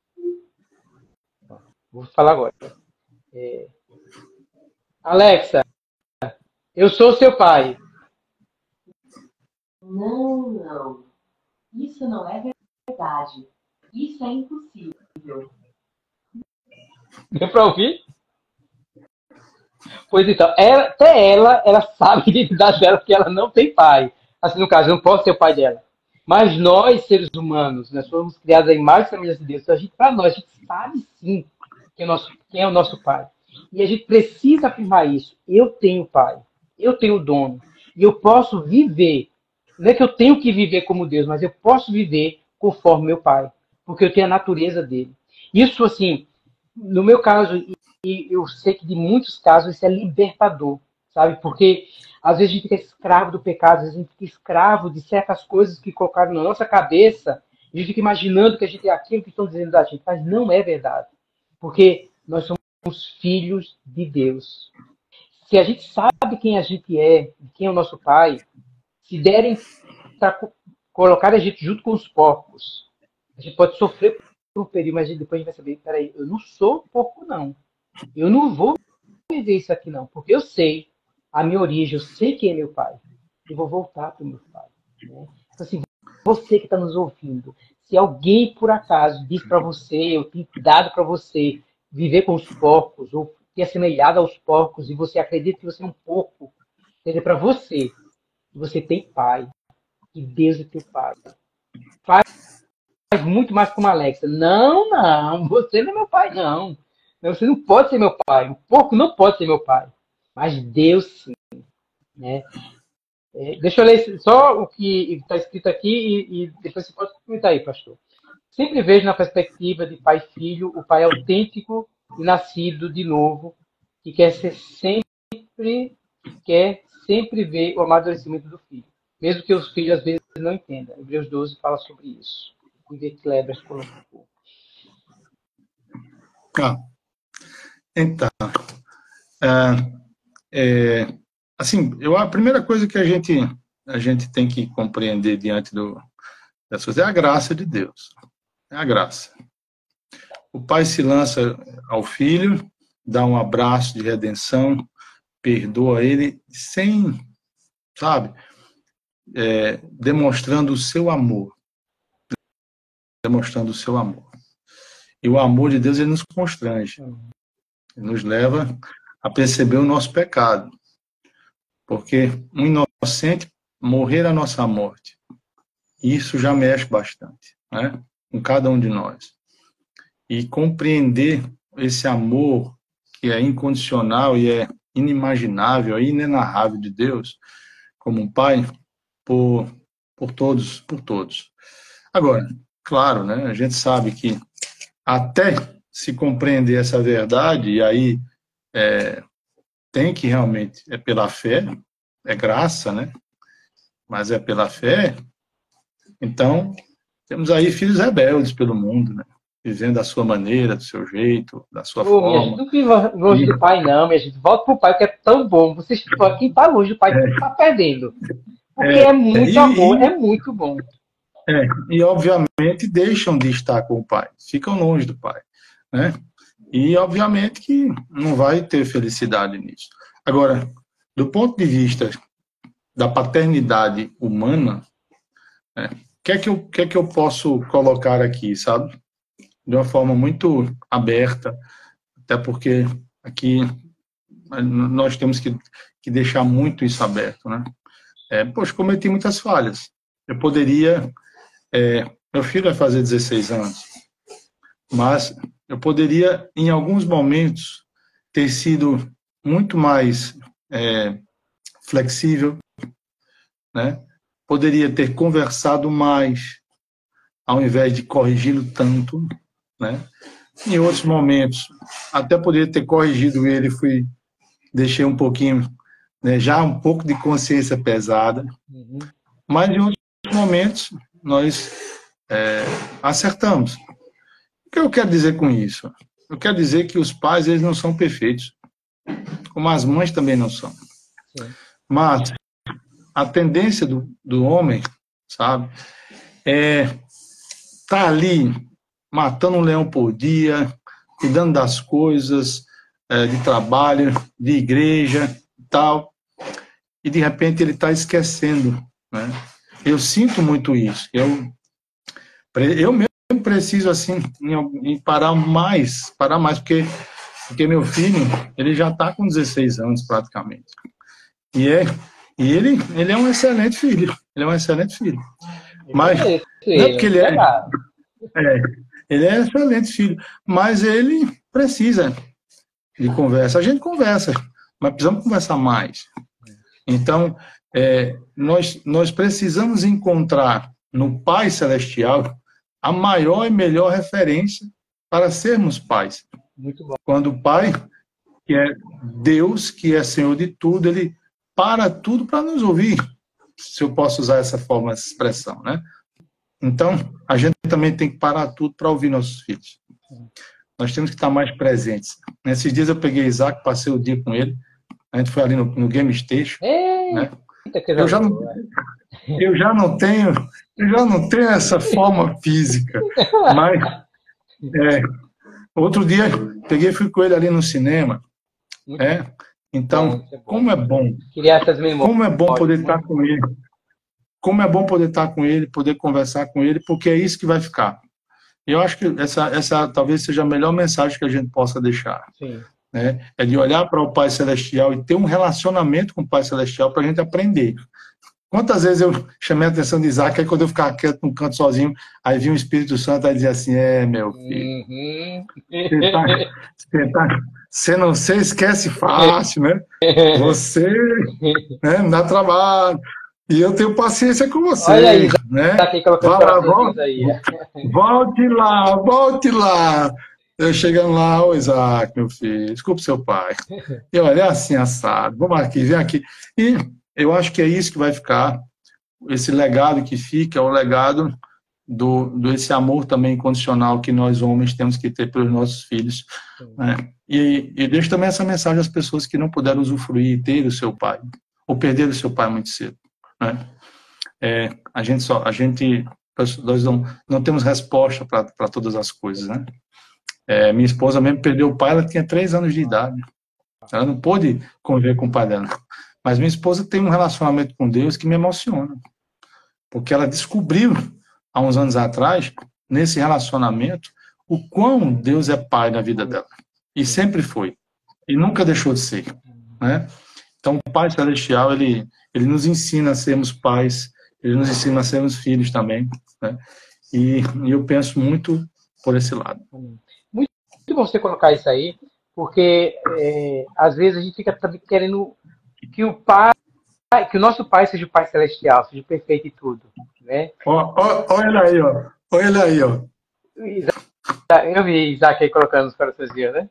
[SPEAKER 1] Vou falar agora. É, Alexa, eu sou seu pai.
[SPEAKER 3] Não, não. Isso não é verdade. Isso é impossível.
[SPEAKER 1] Deu para ouvir? Pois então, ela, até ela, ela sabe a identidade dela, porque ela não tem pai. Assim, no caso, eu não posso ser o pai dela. Mas nós, seres humanos, nós fomos criados à imagem e semelhança de Deus. Então, a gente, para nós, a gente sabe sim quem é, o nosso, quem é o nosso pai. E a gente precisa afirmar isso. Eu tenho pai. Eu tenho dono. E eu posso viver. Não é que eu tenho que viver como Deus, mas eu posso viver conforme meu pai. Porque eu tenho a natureza dele. Isso, assim, no meu caso, e eu sei que de muitos casos isso é libertador, sabe? Porque às vezes a gente fica escravo do pecado, às vezes a gente fica escravo de certas coisas que colocaram na nossa cabeça, e a gente fica imaginando que a gente é aquilo que estão dizendo da gente, mas não é verdade. Porque nós somos filhos de Deus. Se a gente sabe quem a gente é, quem é o nosso pai, se derem para colocar a gente junto com os porcos, a gente pode sofrer por um período, mas depois a gente vai saber, peraí, eu não sou porco, não. Eu não vou viver isso aqui, não, porque eu sei a minha origem, eu sei quem é meu pai. Eu vou voltar para o meu pai. Né? Então, assim, você que está nos ouvindo, se alguém, por acaso, diz para você, eu tenho dado para você viver com os porcos, ou ter assemelhado aos porcos, e você acredita que você é um porco, quer dizer, para você, você tem pai, e Deus é teu pai. Faz muito mais como a Alexa. Não, não, você não é meu pai, não. Você não pode ser meu pai. O porco não pode ser meu pai. Mas Deus sim. Né? É, deixa eu ler só o que está escrito aqui e, e depois você pode comentar aí, pastor. Sempre vejo na perspectiva de pai e filho o pai autêntico e nascido de novo, que quer ser sempre, que quer sempre ver o amadurecimento do filho. Mesmo que os filhos às vezes não entendam. Hebreus doze fala sobre isso. E ver que Lebras colocou.
[SPEAKER 2] Ah, então, é, é, assim, eu, a primeira coisa que a gente, a gente tem que compreender diante do, das coisas é a graça de Deus. É a graça. O pai se lança ao filho, dá um abraço de redenção, perdoa ele, sem, sabe, é, demonstrando o seu amor. Demonstrando o seu amor. E o amor de Deus, ele nos constrange. Ele nos leva a perceber o nosso pecado. Porque um inocente morrer a nossa morte, isso já mexe bastante, né? Com cada um de nós. E compreender esse amor que é incondicional e é inimaginável, é inenarrável de Deus, como um pai, por, por todos, por todos. Agora, claro, né, a gente sabe que até se compreender essa verdade, e aí é, tem que realmente, é pela fé, é graça, né? Mas é pela fé. Então, temos aí filhos rebeldes pelo mundo, né? Vivendo da sua maneira, do seu jeito, da sua
[SPEAKER 1] Ô,
[SPEAKER 2] forma.
[SPEAKER 1] minha gente, não viva longe do pai, não, minha gente. Volta pro pai, que é tão bom. Vocês, quem tá longe do pai, é. tá perdendo. Porque é, é muito e, amor, e, é muito bom.
[SPEAKER 2] É, e, obviamente, deixam de estar com o pai. Ficam longe do pai, né? E, obviamente, que não vai ter felicidade nisso. Agora, do ponto de vista da paternidade humana, né, o que é que eu, que é que eu posso colocar aqui, sabe? De uma forma muito aberta, até porque aqui nós temos que, que deixar muito isso aberto, né? É, poxa, cometi muitas falhas. Eu poderia... É, meu filho vai fazer dezesseis anos, mas eu poderia, em alguns momentos, ter sido muito mais é, flexível, né? Poderia ter conversado mais, ao invés de corrigi-lo tanto, né? Em outros momentos, até poderia ter corrigido ele, fui, deixei um pouquinho, né, já um pouco de consciência pesada, uhum. Mas em outros momentos nós é, acertamos. O que eu quero dizer com isso? Eu quero dizer que os pais, eles não são perfeitos, como as mães também não são. Sim. Mas a tendência do, do homem, sabe, é tá ali matando um leão por dia, cuidando das coisas, é, de trabalho, de igreja e tal, e de repente ele está esquecendo, né? Eu sinto muito isso. Eu, eu mesmo preciso, assim, em, em parar mais, parar mais, porque, porque meu filho, ele já está com dezesseis anos praticamente. E, é, e ele, ele é um excelente filho, ele é um excelente filho. Mas, não é porque ele é, é, ele é excelente filho, mas ele precisa de conversa. A gente conversa, mas precisamos conversar mais. Então, é, nós, nós precisamos encontrar no Pai Celestial a maior e melhor referência para sermos pais.
[SPEAKER 1] Muito bom.
[SPEAKER 2] Quando o Pai, que é Deus, que é Senhor de tudo, ele para tudo para nos ouvir, se eu posso usar essa forma, essa expressão, né? Então, a gente também tem que parar tudo para ouvir nossos filhos. Nós temos que estar mais presentes. Nesses dias eu peguei Isaac, passei o dia com ele, a gente foi ali no, no Game Station, né? Eu já, não, eu já não tenho, eu já não tenho essa forma física, mas é, outro dia peguei e fui com ele ali no cinema, né? Então, como é bom, como é bom poder estar com ele, como é bom poder estar com ele, poder conversar com ele, porque é isso que vai ficar. Eu acho que essa, essa talvez seja a melhor mensagem que a gente possa deixar.
[SPEAKER 1] Sim.
[SPEAKER 2] Né? É de olhar para o Pai Celestial e ter um relacionamento com o Pai Celestial para a gente aprender. Quantas vezes eu chamei a atenção de Isaac, aí quando eu ficava quieto num canto sozinho, aí vinha o Espírito Santo e dizia assim, é, meu filho,
[SPEAKER 1] uhum.
[SPEAKER 2] você, tá, você, tá, você não você esquece fácil, né? Você, né, me dá trabalho. E eu tenho paciência com você.
[SPEAKER 1] Olha aí,
[SPEAKER 2] né?
[SPEAKER 1] Vai lá, volte, aí.
[SPEAKER 2] volte lá, volte lá. Eu chegando lá, ô Isaac, meu filho, desculpe seu pai. E olha, é assim, assado, vamos aqui, vem aqui. E eu acho que é isso que vai ficar, esse legado que fica, é o legado do, do esse amor também incondicional que nós homens temos que ter pelos nossos filhos. Né? E, e deixo também essa mensagem às pessoas que não puderam usufruir e ter o seu pai, ou perder o seu pai muito cedo. Né? É, a gente só, a gente, nós não, não temos resposta para todas as coisas, né? É, minha esposa mesmo perdeu o pai, ela tinha três anos de idade. Ela não pôde conviver com o pai dela. Mas minha esposa tem um relacionamento com Deus que me emociona. Porque ela descobriu, há uns anos atrás, nesse relacionamento, o quão Deus é pai na vida dela. E sempre foi. E nunca deixou de ser. Né? Então, o Pai Celestial, ele, ele nos ensina a sermos pais, ele nos ensina a sermos filhos também. Né? E, e eu penso muito por esse lado.
[SPEAKER 1] Muito bom você colocar isso aí, porque é, às vezes a gente fica querendo que o pai, que o nosso pai seja o Pai Celestial, seja perfeito e tudo, né?
[SPEAKER 2] Ó, ó, olha ele aí, ó. Olha ele aí, ó.
[SPEAKER 1] Eu vi Isaac aí colocando os coraçõezinhos, né?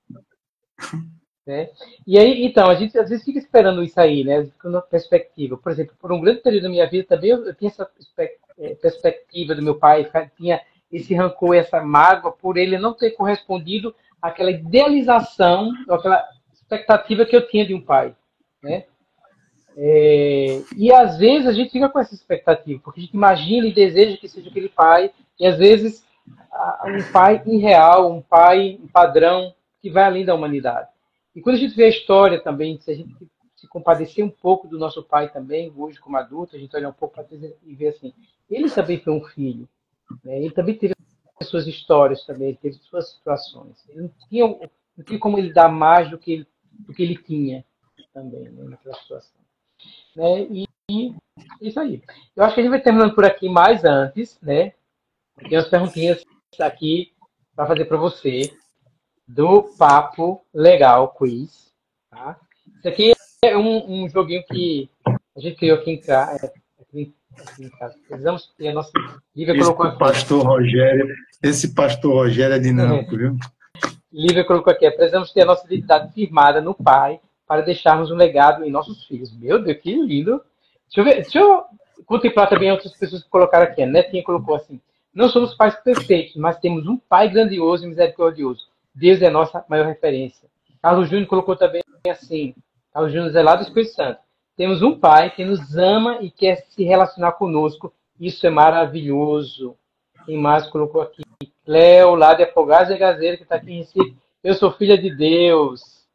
[SPEAKER 1] né? E aí, então, a gente às vezes fica esperando isso aí, né? Fica na perspectiva. Por exemplo, por um grande período da minha vida também eu, eu tinha essa perspectiva do meu pai, tinha esse rancor, essa mágoa por ele não ter correspondido àquela idealização, àquela expectativa que eu tinha de um pai, né? É, e às vezes a gente fica com essa expectativa, porque a gente imagina e deseja que seja aquele pai, e às vezes um pai irreal, um pai, um padrão que vai além da humanidade. E quando a gente vê a história também, se a gente se compadecer um pouco do nosso pai também, hoje como adulto, a gente olha um pouco para trás e vê assim, ele também foi um filho, né? Ele também teve suas histórias também, ele teve suas situações. Ele não tinha, não tinha como ele dar mais do que ele, do que ele tinha também, né, naquela situação. Né? E, e isso aí. Eu acho que a gente vai terminando por aqui, mais antes, né? Tem umas perguntinhas aqui para fazer para você do Papo Legal Quiz. Tá? Isso aqui é um, um joguinho que a gente criou aqui em casa. Aqui, aqui em casa. Precisamos ter a nossa. Lívia colocou aqui.
[SPEAKER 2] Pastor Rogério, esse pastor Rogério é dinâmico, é. viu?
[SPEAKER 1] Lívia colocou aqui. Precisamos ter a nossa identidade firmada no Pai para deixarmos um legado em nossos filhos. Meu Deus, que lindo! Deixa eu ver, deixa eu contemplar também outras pessoas que colocaram aqui. A Netinha colocou assim: não somos pais perfeitos, mas temos um Pai grandioso e misericordioso. Deus é a nossa maior referência. Carlos Júnior colocou também assim: Carlos Júnior Zelado do Espírito Santo. Temos um pai que nos ama e quer se relacionar conosco. Isso é maravilhoso. Quem mais colocou aqui? Cléo, lá de Afogados e Gazeira, que está aqui em Recife. Eu sou filha de Deus.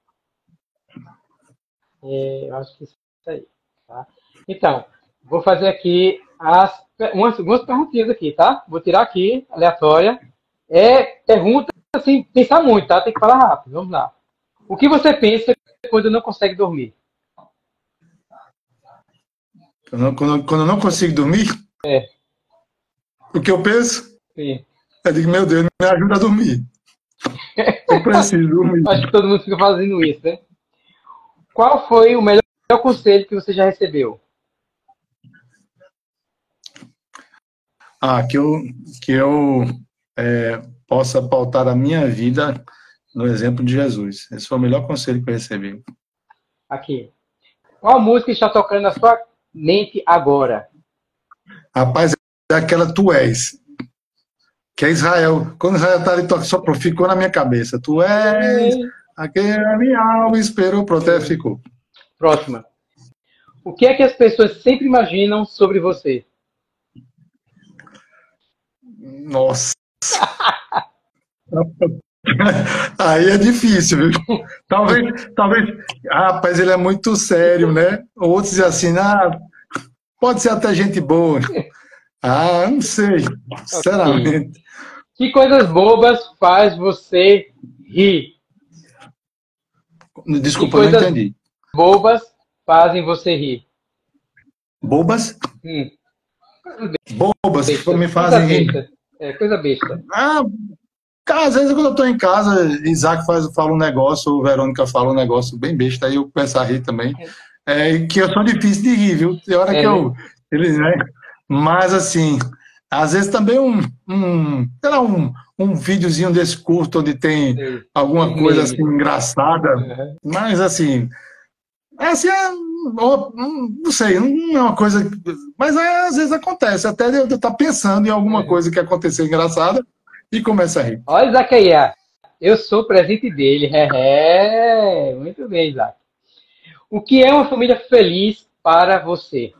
[SPEAKER 1] É, eu acho que isso aí. Tá? Então, vou fazer aqui as, umas, algumas perguntinhas aqui, tá? Vou tirar aqui, aleatória. É pergunta, assim, pensar muito, tá? Tem que falar rápido. Vamos lá. O que você pensa quando não consegue dormir?
[SPEAKER 2] Quando, quando, quando eu não consigo dormir,
[SPEAKER 1] É.
[SPEAKER 2] o que eu penso?
[SPEAKER 1] Sim.
[SPEAKER 2] Eu digo, meu Deus, me ajuda a dormir. Eu preciso dormir.
[SPEAKER 1] Acho que todo mundo fica fazendo isso, né? Qual foi o melhor conselho que você já recebeu?
[SPEAKER 2] Ah, que eu, que eu é, possa pautar a minha vida no exemplo de Jesus. Esse foi o melhor conselho que eu recebi.
[SPEAKER 1] Aqui. Qual música está tocando na sua mente agora?
[SPEAKER 2] Rapaz, é aquela Tu És, que é Israel. Quando Israel está ali, toca, só ficou na minha cabeça. Tu és, aquele minha alma esperou, pronto, aí ficou.
[SPEAKER 1] Próxima. O que é que as pessoas sempre imaginam sobre você?
[SPEAKER 2] Nossa. Aí é difícil, viu? Talvez, talvez, ah, rapaz, ele é muito sério, né? Outros dizem assim, ah, pode ser até gente boa. Ah, não sei, sinceramente.
[SPEAKER 1] Que coisas bobas faz você rir?
[SPEAKER 2] Desculpa,
[SPEAKER 1] que
[SPEAKER 2] eu não
[SPEAKER 1] coisas
[SPEAKER 2] entendi.
[SPEAKER 1] Bobas fazem você rir?
[SPEAKER 2] Bobas?
[SPEAKER 1] Hum.
[SPEAKER 2] Bobas
[SPEAKER 1] Besta.
[SPEAKER 2] que me fazem
[SPEAKER 1] Coisa
[SPEAKER 2] rir.
[SPEAKER 1] besta. É, coisa besta.
[SPEAKER 2] Ah, às vezes quando eu tô em casa, Isaac faz, fala um negócio, ou Verônica fala um negócio bem besta, aí eu começo a rir também. É, que eu sou difícil de rir, viu? Tem hora
[SPEAKER 1] É,
[SPEAKER 2] que eu.
[SPEAKER 1] né?
[SPEAKER 2] Ele, né? Mas assim, às vezes também um, um, sei lá, um, um videozinho desse curto onde tem
[SPEAKER 1] Sei.
[SPEAKER 2] alguma
[SPEAKER 1] Um
[SPEAKER 2] coisa assim
[SPEAKER 1] meme.
[SPEAKER 2] engraçada,
[SPEAKER 1] Uhum.
[SPEAKER 2] mas assim, é assim, é, ó, não sei, não é uma coisa. Mas é, às vezes acontece, até eu estar pensando em alguma
[SPEAKER 1] Uhum.
[SPEAKER 2] coisa que aconteceu engraçada e começa a rir.
[SPEAKER 1] Olha, Isaac aí, ó. Eu sou o presente dele. É, é. Muito bem, Isaac. O que é uma família feliz para você?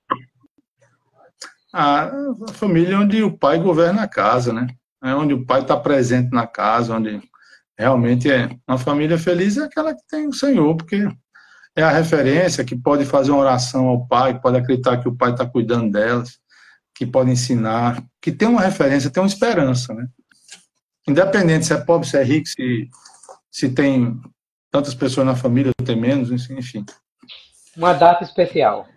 [SPEAKER 2] Ah, a família onde o pai governa a casa, né? É onde o pai está presente na casa, onde realmente é uma família feliz, é aquela que tem o Senhor, porque é a referência que pode fazer uma oração ao pai, pode acreditar que o pai está cuidando delas, que pode ensinar, que tem uma referência, tem uma esperança, né? Independente se é pobre, se é rico, se, se tem tantas pessoas na família, ou tem menos, enfim.
[SPEAKER 1] Uma data especial.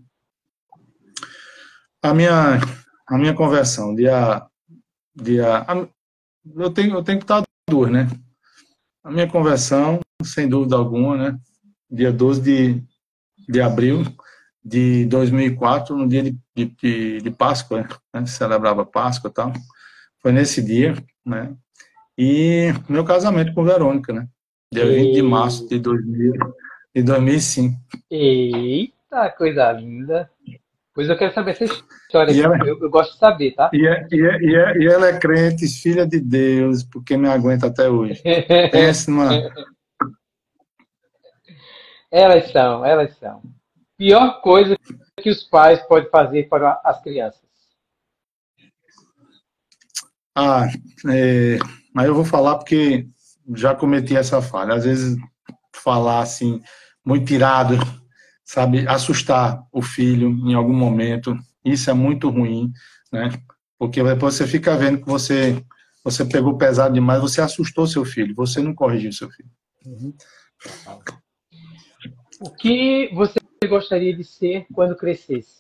[SPEAKER 2] A minha, a minha conversão, dia, dia, eu tenho, eu tenho que estar duas, né? A minha conversão, sem dúvida alguma, né? Dia doze de, de abril de dois mil e quatro, no dia de, de, de Páscoa, né? Celebrava Páscoa e tal. Foi nesse dia, né? E meu casamento com Verônica, né? Dia vinte de março de, dois mil, de dois mil e cinco.
[SPEAKER 1] Eita, coisa linda. Pois eu quero saber essa história.
[SPEAKER 2] E ela,
[SPEAKER 1] Eu, eu gosto de saber, tá?
[SPEAKER 2] e, é, e, é, e, é, e ela é crente, filha de Deus, porque me aguenta até hoje. Pense numa...
[SPEAKER 1] Elas são, elas são. Pior coisa que os pais podem fazer para as crianças.
[SPEAKER 2] Ah, é, mas eu vou falar porque já cometi essa falha. Às vezes, falar assim, muito irado, sabe, assustar o filho em algum momento, isso é muito ruim, né? Porque depois você fica vendo que você, você pegou pesado demais, você assustou seu filho, você não corrigiu seu filho.
[SPEAKER 1] Uhum. O que você gostaria de ser quando crescesse?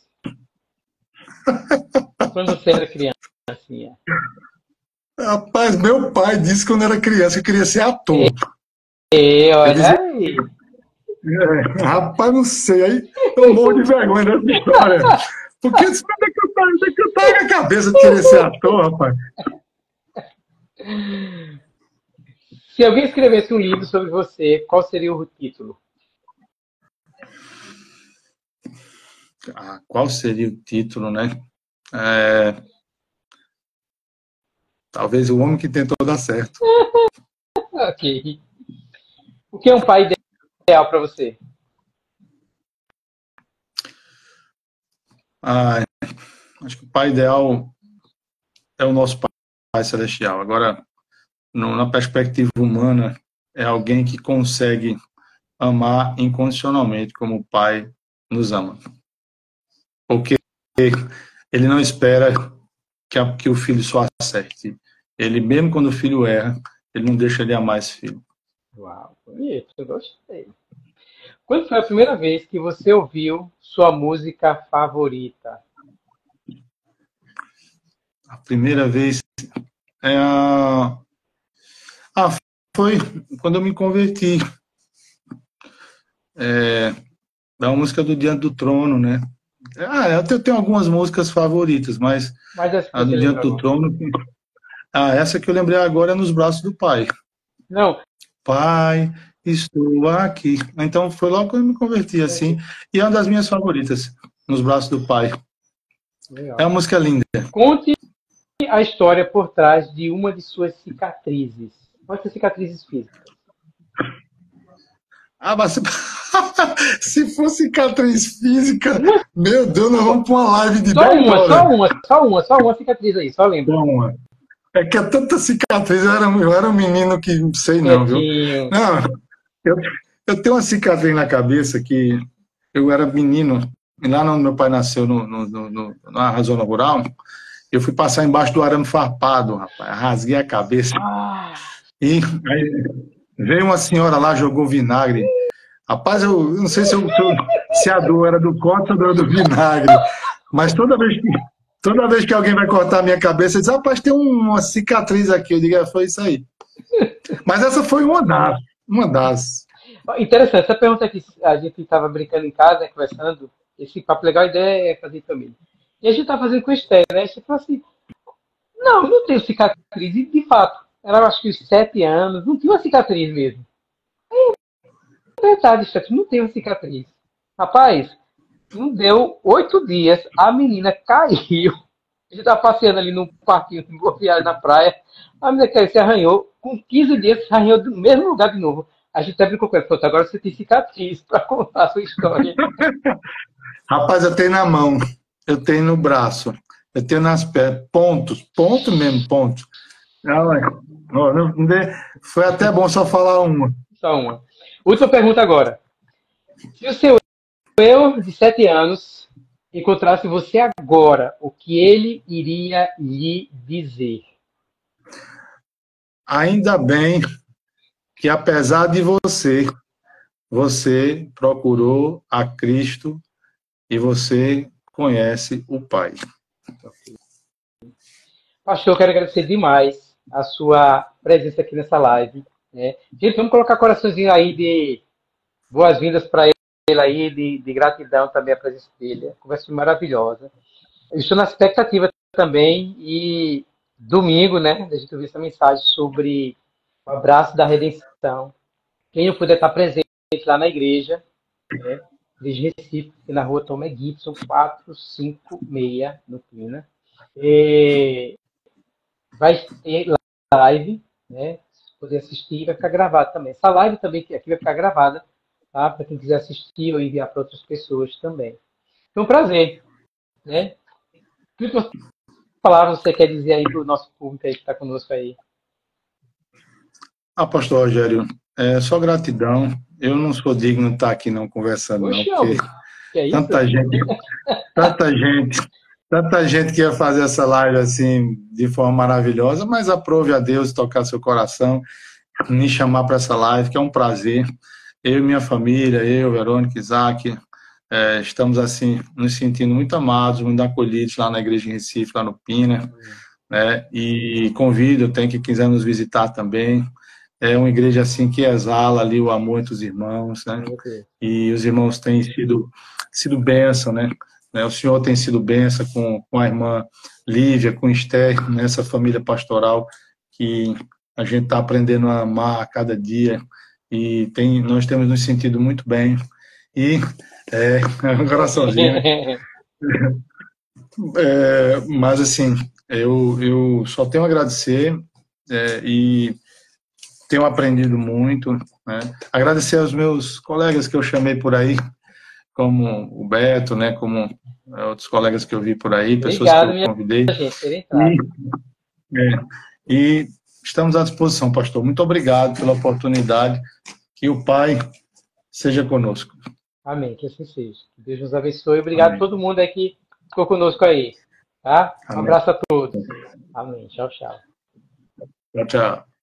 [SPEAKER 1] Quando você era criancinha?
[SPEAKER 2] Rapaz, meu pai disse quando era criança que queria ser ator.
[SPEAKER 1] E, olha
[SPEAKER 2] dizia,
[SPEAKER 1] aí.
[SPEAKER 2] é, rapaz, não sei, aí eu morro de vergonha dessa história. Porque onde é que eu tava, onde é que eu tava com a cabeça de querer ser ator, rapaz?
[SPEAKER 1] Se alguém escrevesse um livro sobre você, qual seria o título?
[SPEAKER 2] Ah, qual seria o título, né? É... Talvez O Homem que Tentou Dar Certo.
[SPEAKER 1] Ok. O que é um pai ideal para você?
[SPEAKER 2] Ah, acho que o pai ideal é o nosso Pai Celestial. Agora, no, na perspectiva humana, é alguém que consegue amar incondicionalmente como o Pai nos ama. Porque ele não espera que, a, que o filho só acerte. Ele, mesmo quando o filho erra, ele não deixa de amar esse filho.
[SPEAKER 1] Uau, bonito, eu gostei. Quando foi a primeira vez que você ouviu sua música favorita?
[SPEAKER 2] A primeira vez é a... Ah, foi quando eu me converti. É, da música do Diante do Trono, né? Ah, eu tenho, tenho algumas músicas favoritas, mas
[SPEAKER 1] Mas essa que
[SPEAKER 2] a do
[SPEAKER 1] você
[SPEAKER 2] Diante
[SPEAKER 1] lembra
[SPEAKER 2] do
[SPEAKER 1] agora?
[SPEAKER 2] Trono... Ah, essa que eu lembrei agora é Nos Braços do Pai.
[SPEAKER 1] Não,
[SPEAKER 2] Pai, estou aqui. Então foi logo que eu me converti, assim. E é uma das minhas favoritas, Nos Braços do Pai. É
[SPEAKER 1] legal.
[SPEAKER 2] uma música linda.
[SPEAKER 1] Conte a história por trás de uma de suas cicatrizes. Pode ser cicatrizes físicas.
[SPEAKER 2] Ah, mas se, se fosse cicatriz física,
[SPEAKER 1] Uma
[SPEAKER 2] meu Deus, nós vamos para uma live de
[SPEAKER 1] Só
[SPEAKER 2] dez
[SPEAKER 1] uma,
[SPEAKER 2] horas.
[SPEAKER 1] só uma, só uma, só uma cicatriz aí, só lembra.
[SPEAKER 2] Uma. É que é tanta cicatriz, eu era, eu era um menino que não sei não, viu?
[SPEAKER 1] Quietinho.
[SPEAKER 2] Não, eu, eu tenho uma cicatriz na cabeça que eu era menino, e lá onde meu pai nasceu, no, no, no, no, na zona rural, eu fui passar embaixo do arame farpado, rapaz, rasguei a cabeça.
[SPEAKER 1] Ah,
[SPEAKER 2] E aí veio uma senhora lá, jogou vinagre. Rapaz, eu não sei se, eu, se, eu, se a dor era do corte ou do vinagre, mas toda vez que, toda vez que alguém vai cortar a minha cabeça, diz, rapaz, tem uma cicatriz aqui. Eu digo, é, foi isso aí. Mas essa foi uma das, uma das.
[SPEAKER 1] interessante, essa pergunta que a gente estava brincando em casa, né, conversando, esse papo legal, a ideia é fazer em família. E a gente tá fazendo com o Esther, né? A gente falou assim, não, não tenho cicatriz. E, de fato, ela acho que os sete anos, não tinha uma cicatriz mesmo. É verdade, Esther, não tem uma cicatriz. Rapaz, não deu oito dias, a menina caiu. A gente estava passeando ali no parquinho de Boa Viagem na praia. A menina caiu, se arranhou. Com quinze dias, se arranhou no mesmo lugar de novo. A gente até brincou com ela. Agora você tem cicatriz para contar a sua história.
[SPEAKER 2] Rapaz, eu tenho na mão, eu tenho no braço, eu tenho nas pernas, pontos, ponto mesmo, ponto. Não, é, não, não, foi até bom só falar uma.
[SPEAKER 1] Só uma. Última pergunta agora. Se o seu eu de sete anos encontrasse você agora, o que ele iria lhe dizer?
[SPEAKER 2] Ainda bem que, apesar de você, você procurou a Cristo e você conhece o Pai.
[SPEAKER 1] Pastor, eu quero agradecer demais a sua presença aqui nessa live. Né? Gente, vamos colocar coraçãozinho aí de boas-vindas para ele aí, de, de gratidão também a presença dele. A conversa foi maravilhosa. Eu estou na expectativa também e domingo, né, a gente ouvir essa mensagem sobre o abraço da redenção. Quem não puder estar presente lá na igreja, né, Igreja Recife, na rua Tomé Gibson, quatrocentos e cinquenta e seis, no Pina. E vai ter live, né, poder assistir, vai ficar gravado também. Essa live também aqui vai ficar gravada, tá, para quem quiser assistir ou enviar para outras pessoas também. Foi um prazer, né? Que últimas palavras você quer dizer aí para o nosso público aí que está conosco aí?
[SPEAKER 2] Ah, pastor Rogério, é só gratidão. Eu não sou digno de estar aqui não conversando, não,
[SPEAKER 1] Oxe,
[SPEAKER 2] porque
[SPEAKER 1] que é isso?
[SPEAKER 2] tanta gente, tanta gente, tanta gente que ia fazer essa live assim de forma maravilhosa, mas aprove a Deus tocar seu coração, me chamar para essa live, que é um prazer. Eu e minha família, eu, Verônica, Isaac, é, estamos assim nos sentindo muito amados, muito acolhidos lá na igreja em Recife, lá no Pina, né? E convido, tem que quiser nos visitar também. É uma igreja assim que exala ali o amor entre os irmãos, né? E os irmãos têm sido sido bênção, né? O senhor tem sido bênção com, com a irmã Lívia, com Esther, nessa família pastoral que a gente está aprendendo a amar a cada dia e tem, nós temos nos sentido muito bem. E é, um coraçãozinho, né? É, mas assim, eu, eu só tenho a agradecer é, e tenho aprendido muito, né? Agradecer aos meus colegas que eu chamei por aí, como o Beto, né, como outros colegas que eu vi por aí, pessoas
[SPEAKER 1] Obrigado,
[SPEAKER 2] que eu convidei.
[SPEAKER 1] Gente,
[SPEAKER 2] e, é, e estamos à disposição, pastor. Muito obrigado pela oportunidade. Que o Pai seja conosco.
[SPEAKER 1] Amém, que assim seja. Que Deus nos abençoe. Obrigado
[SPEAKER 2] Amém.
[SPEAKER 1] a todo mundo aí que ficou conosco aí. Tá? Um
[SPEAKER 2] Amém.
[SPEAKER 1] abraço a todos. Amém. Tchau, tchau.
[SPEAKER 2] Tchau, tchau.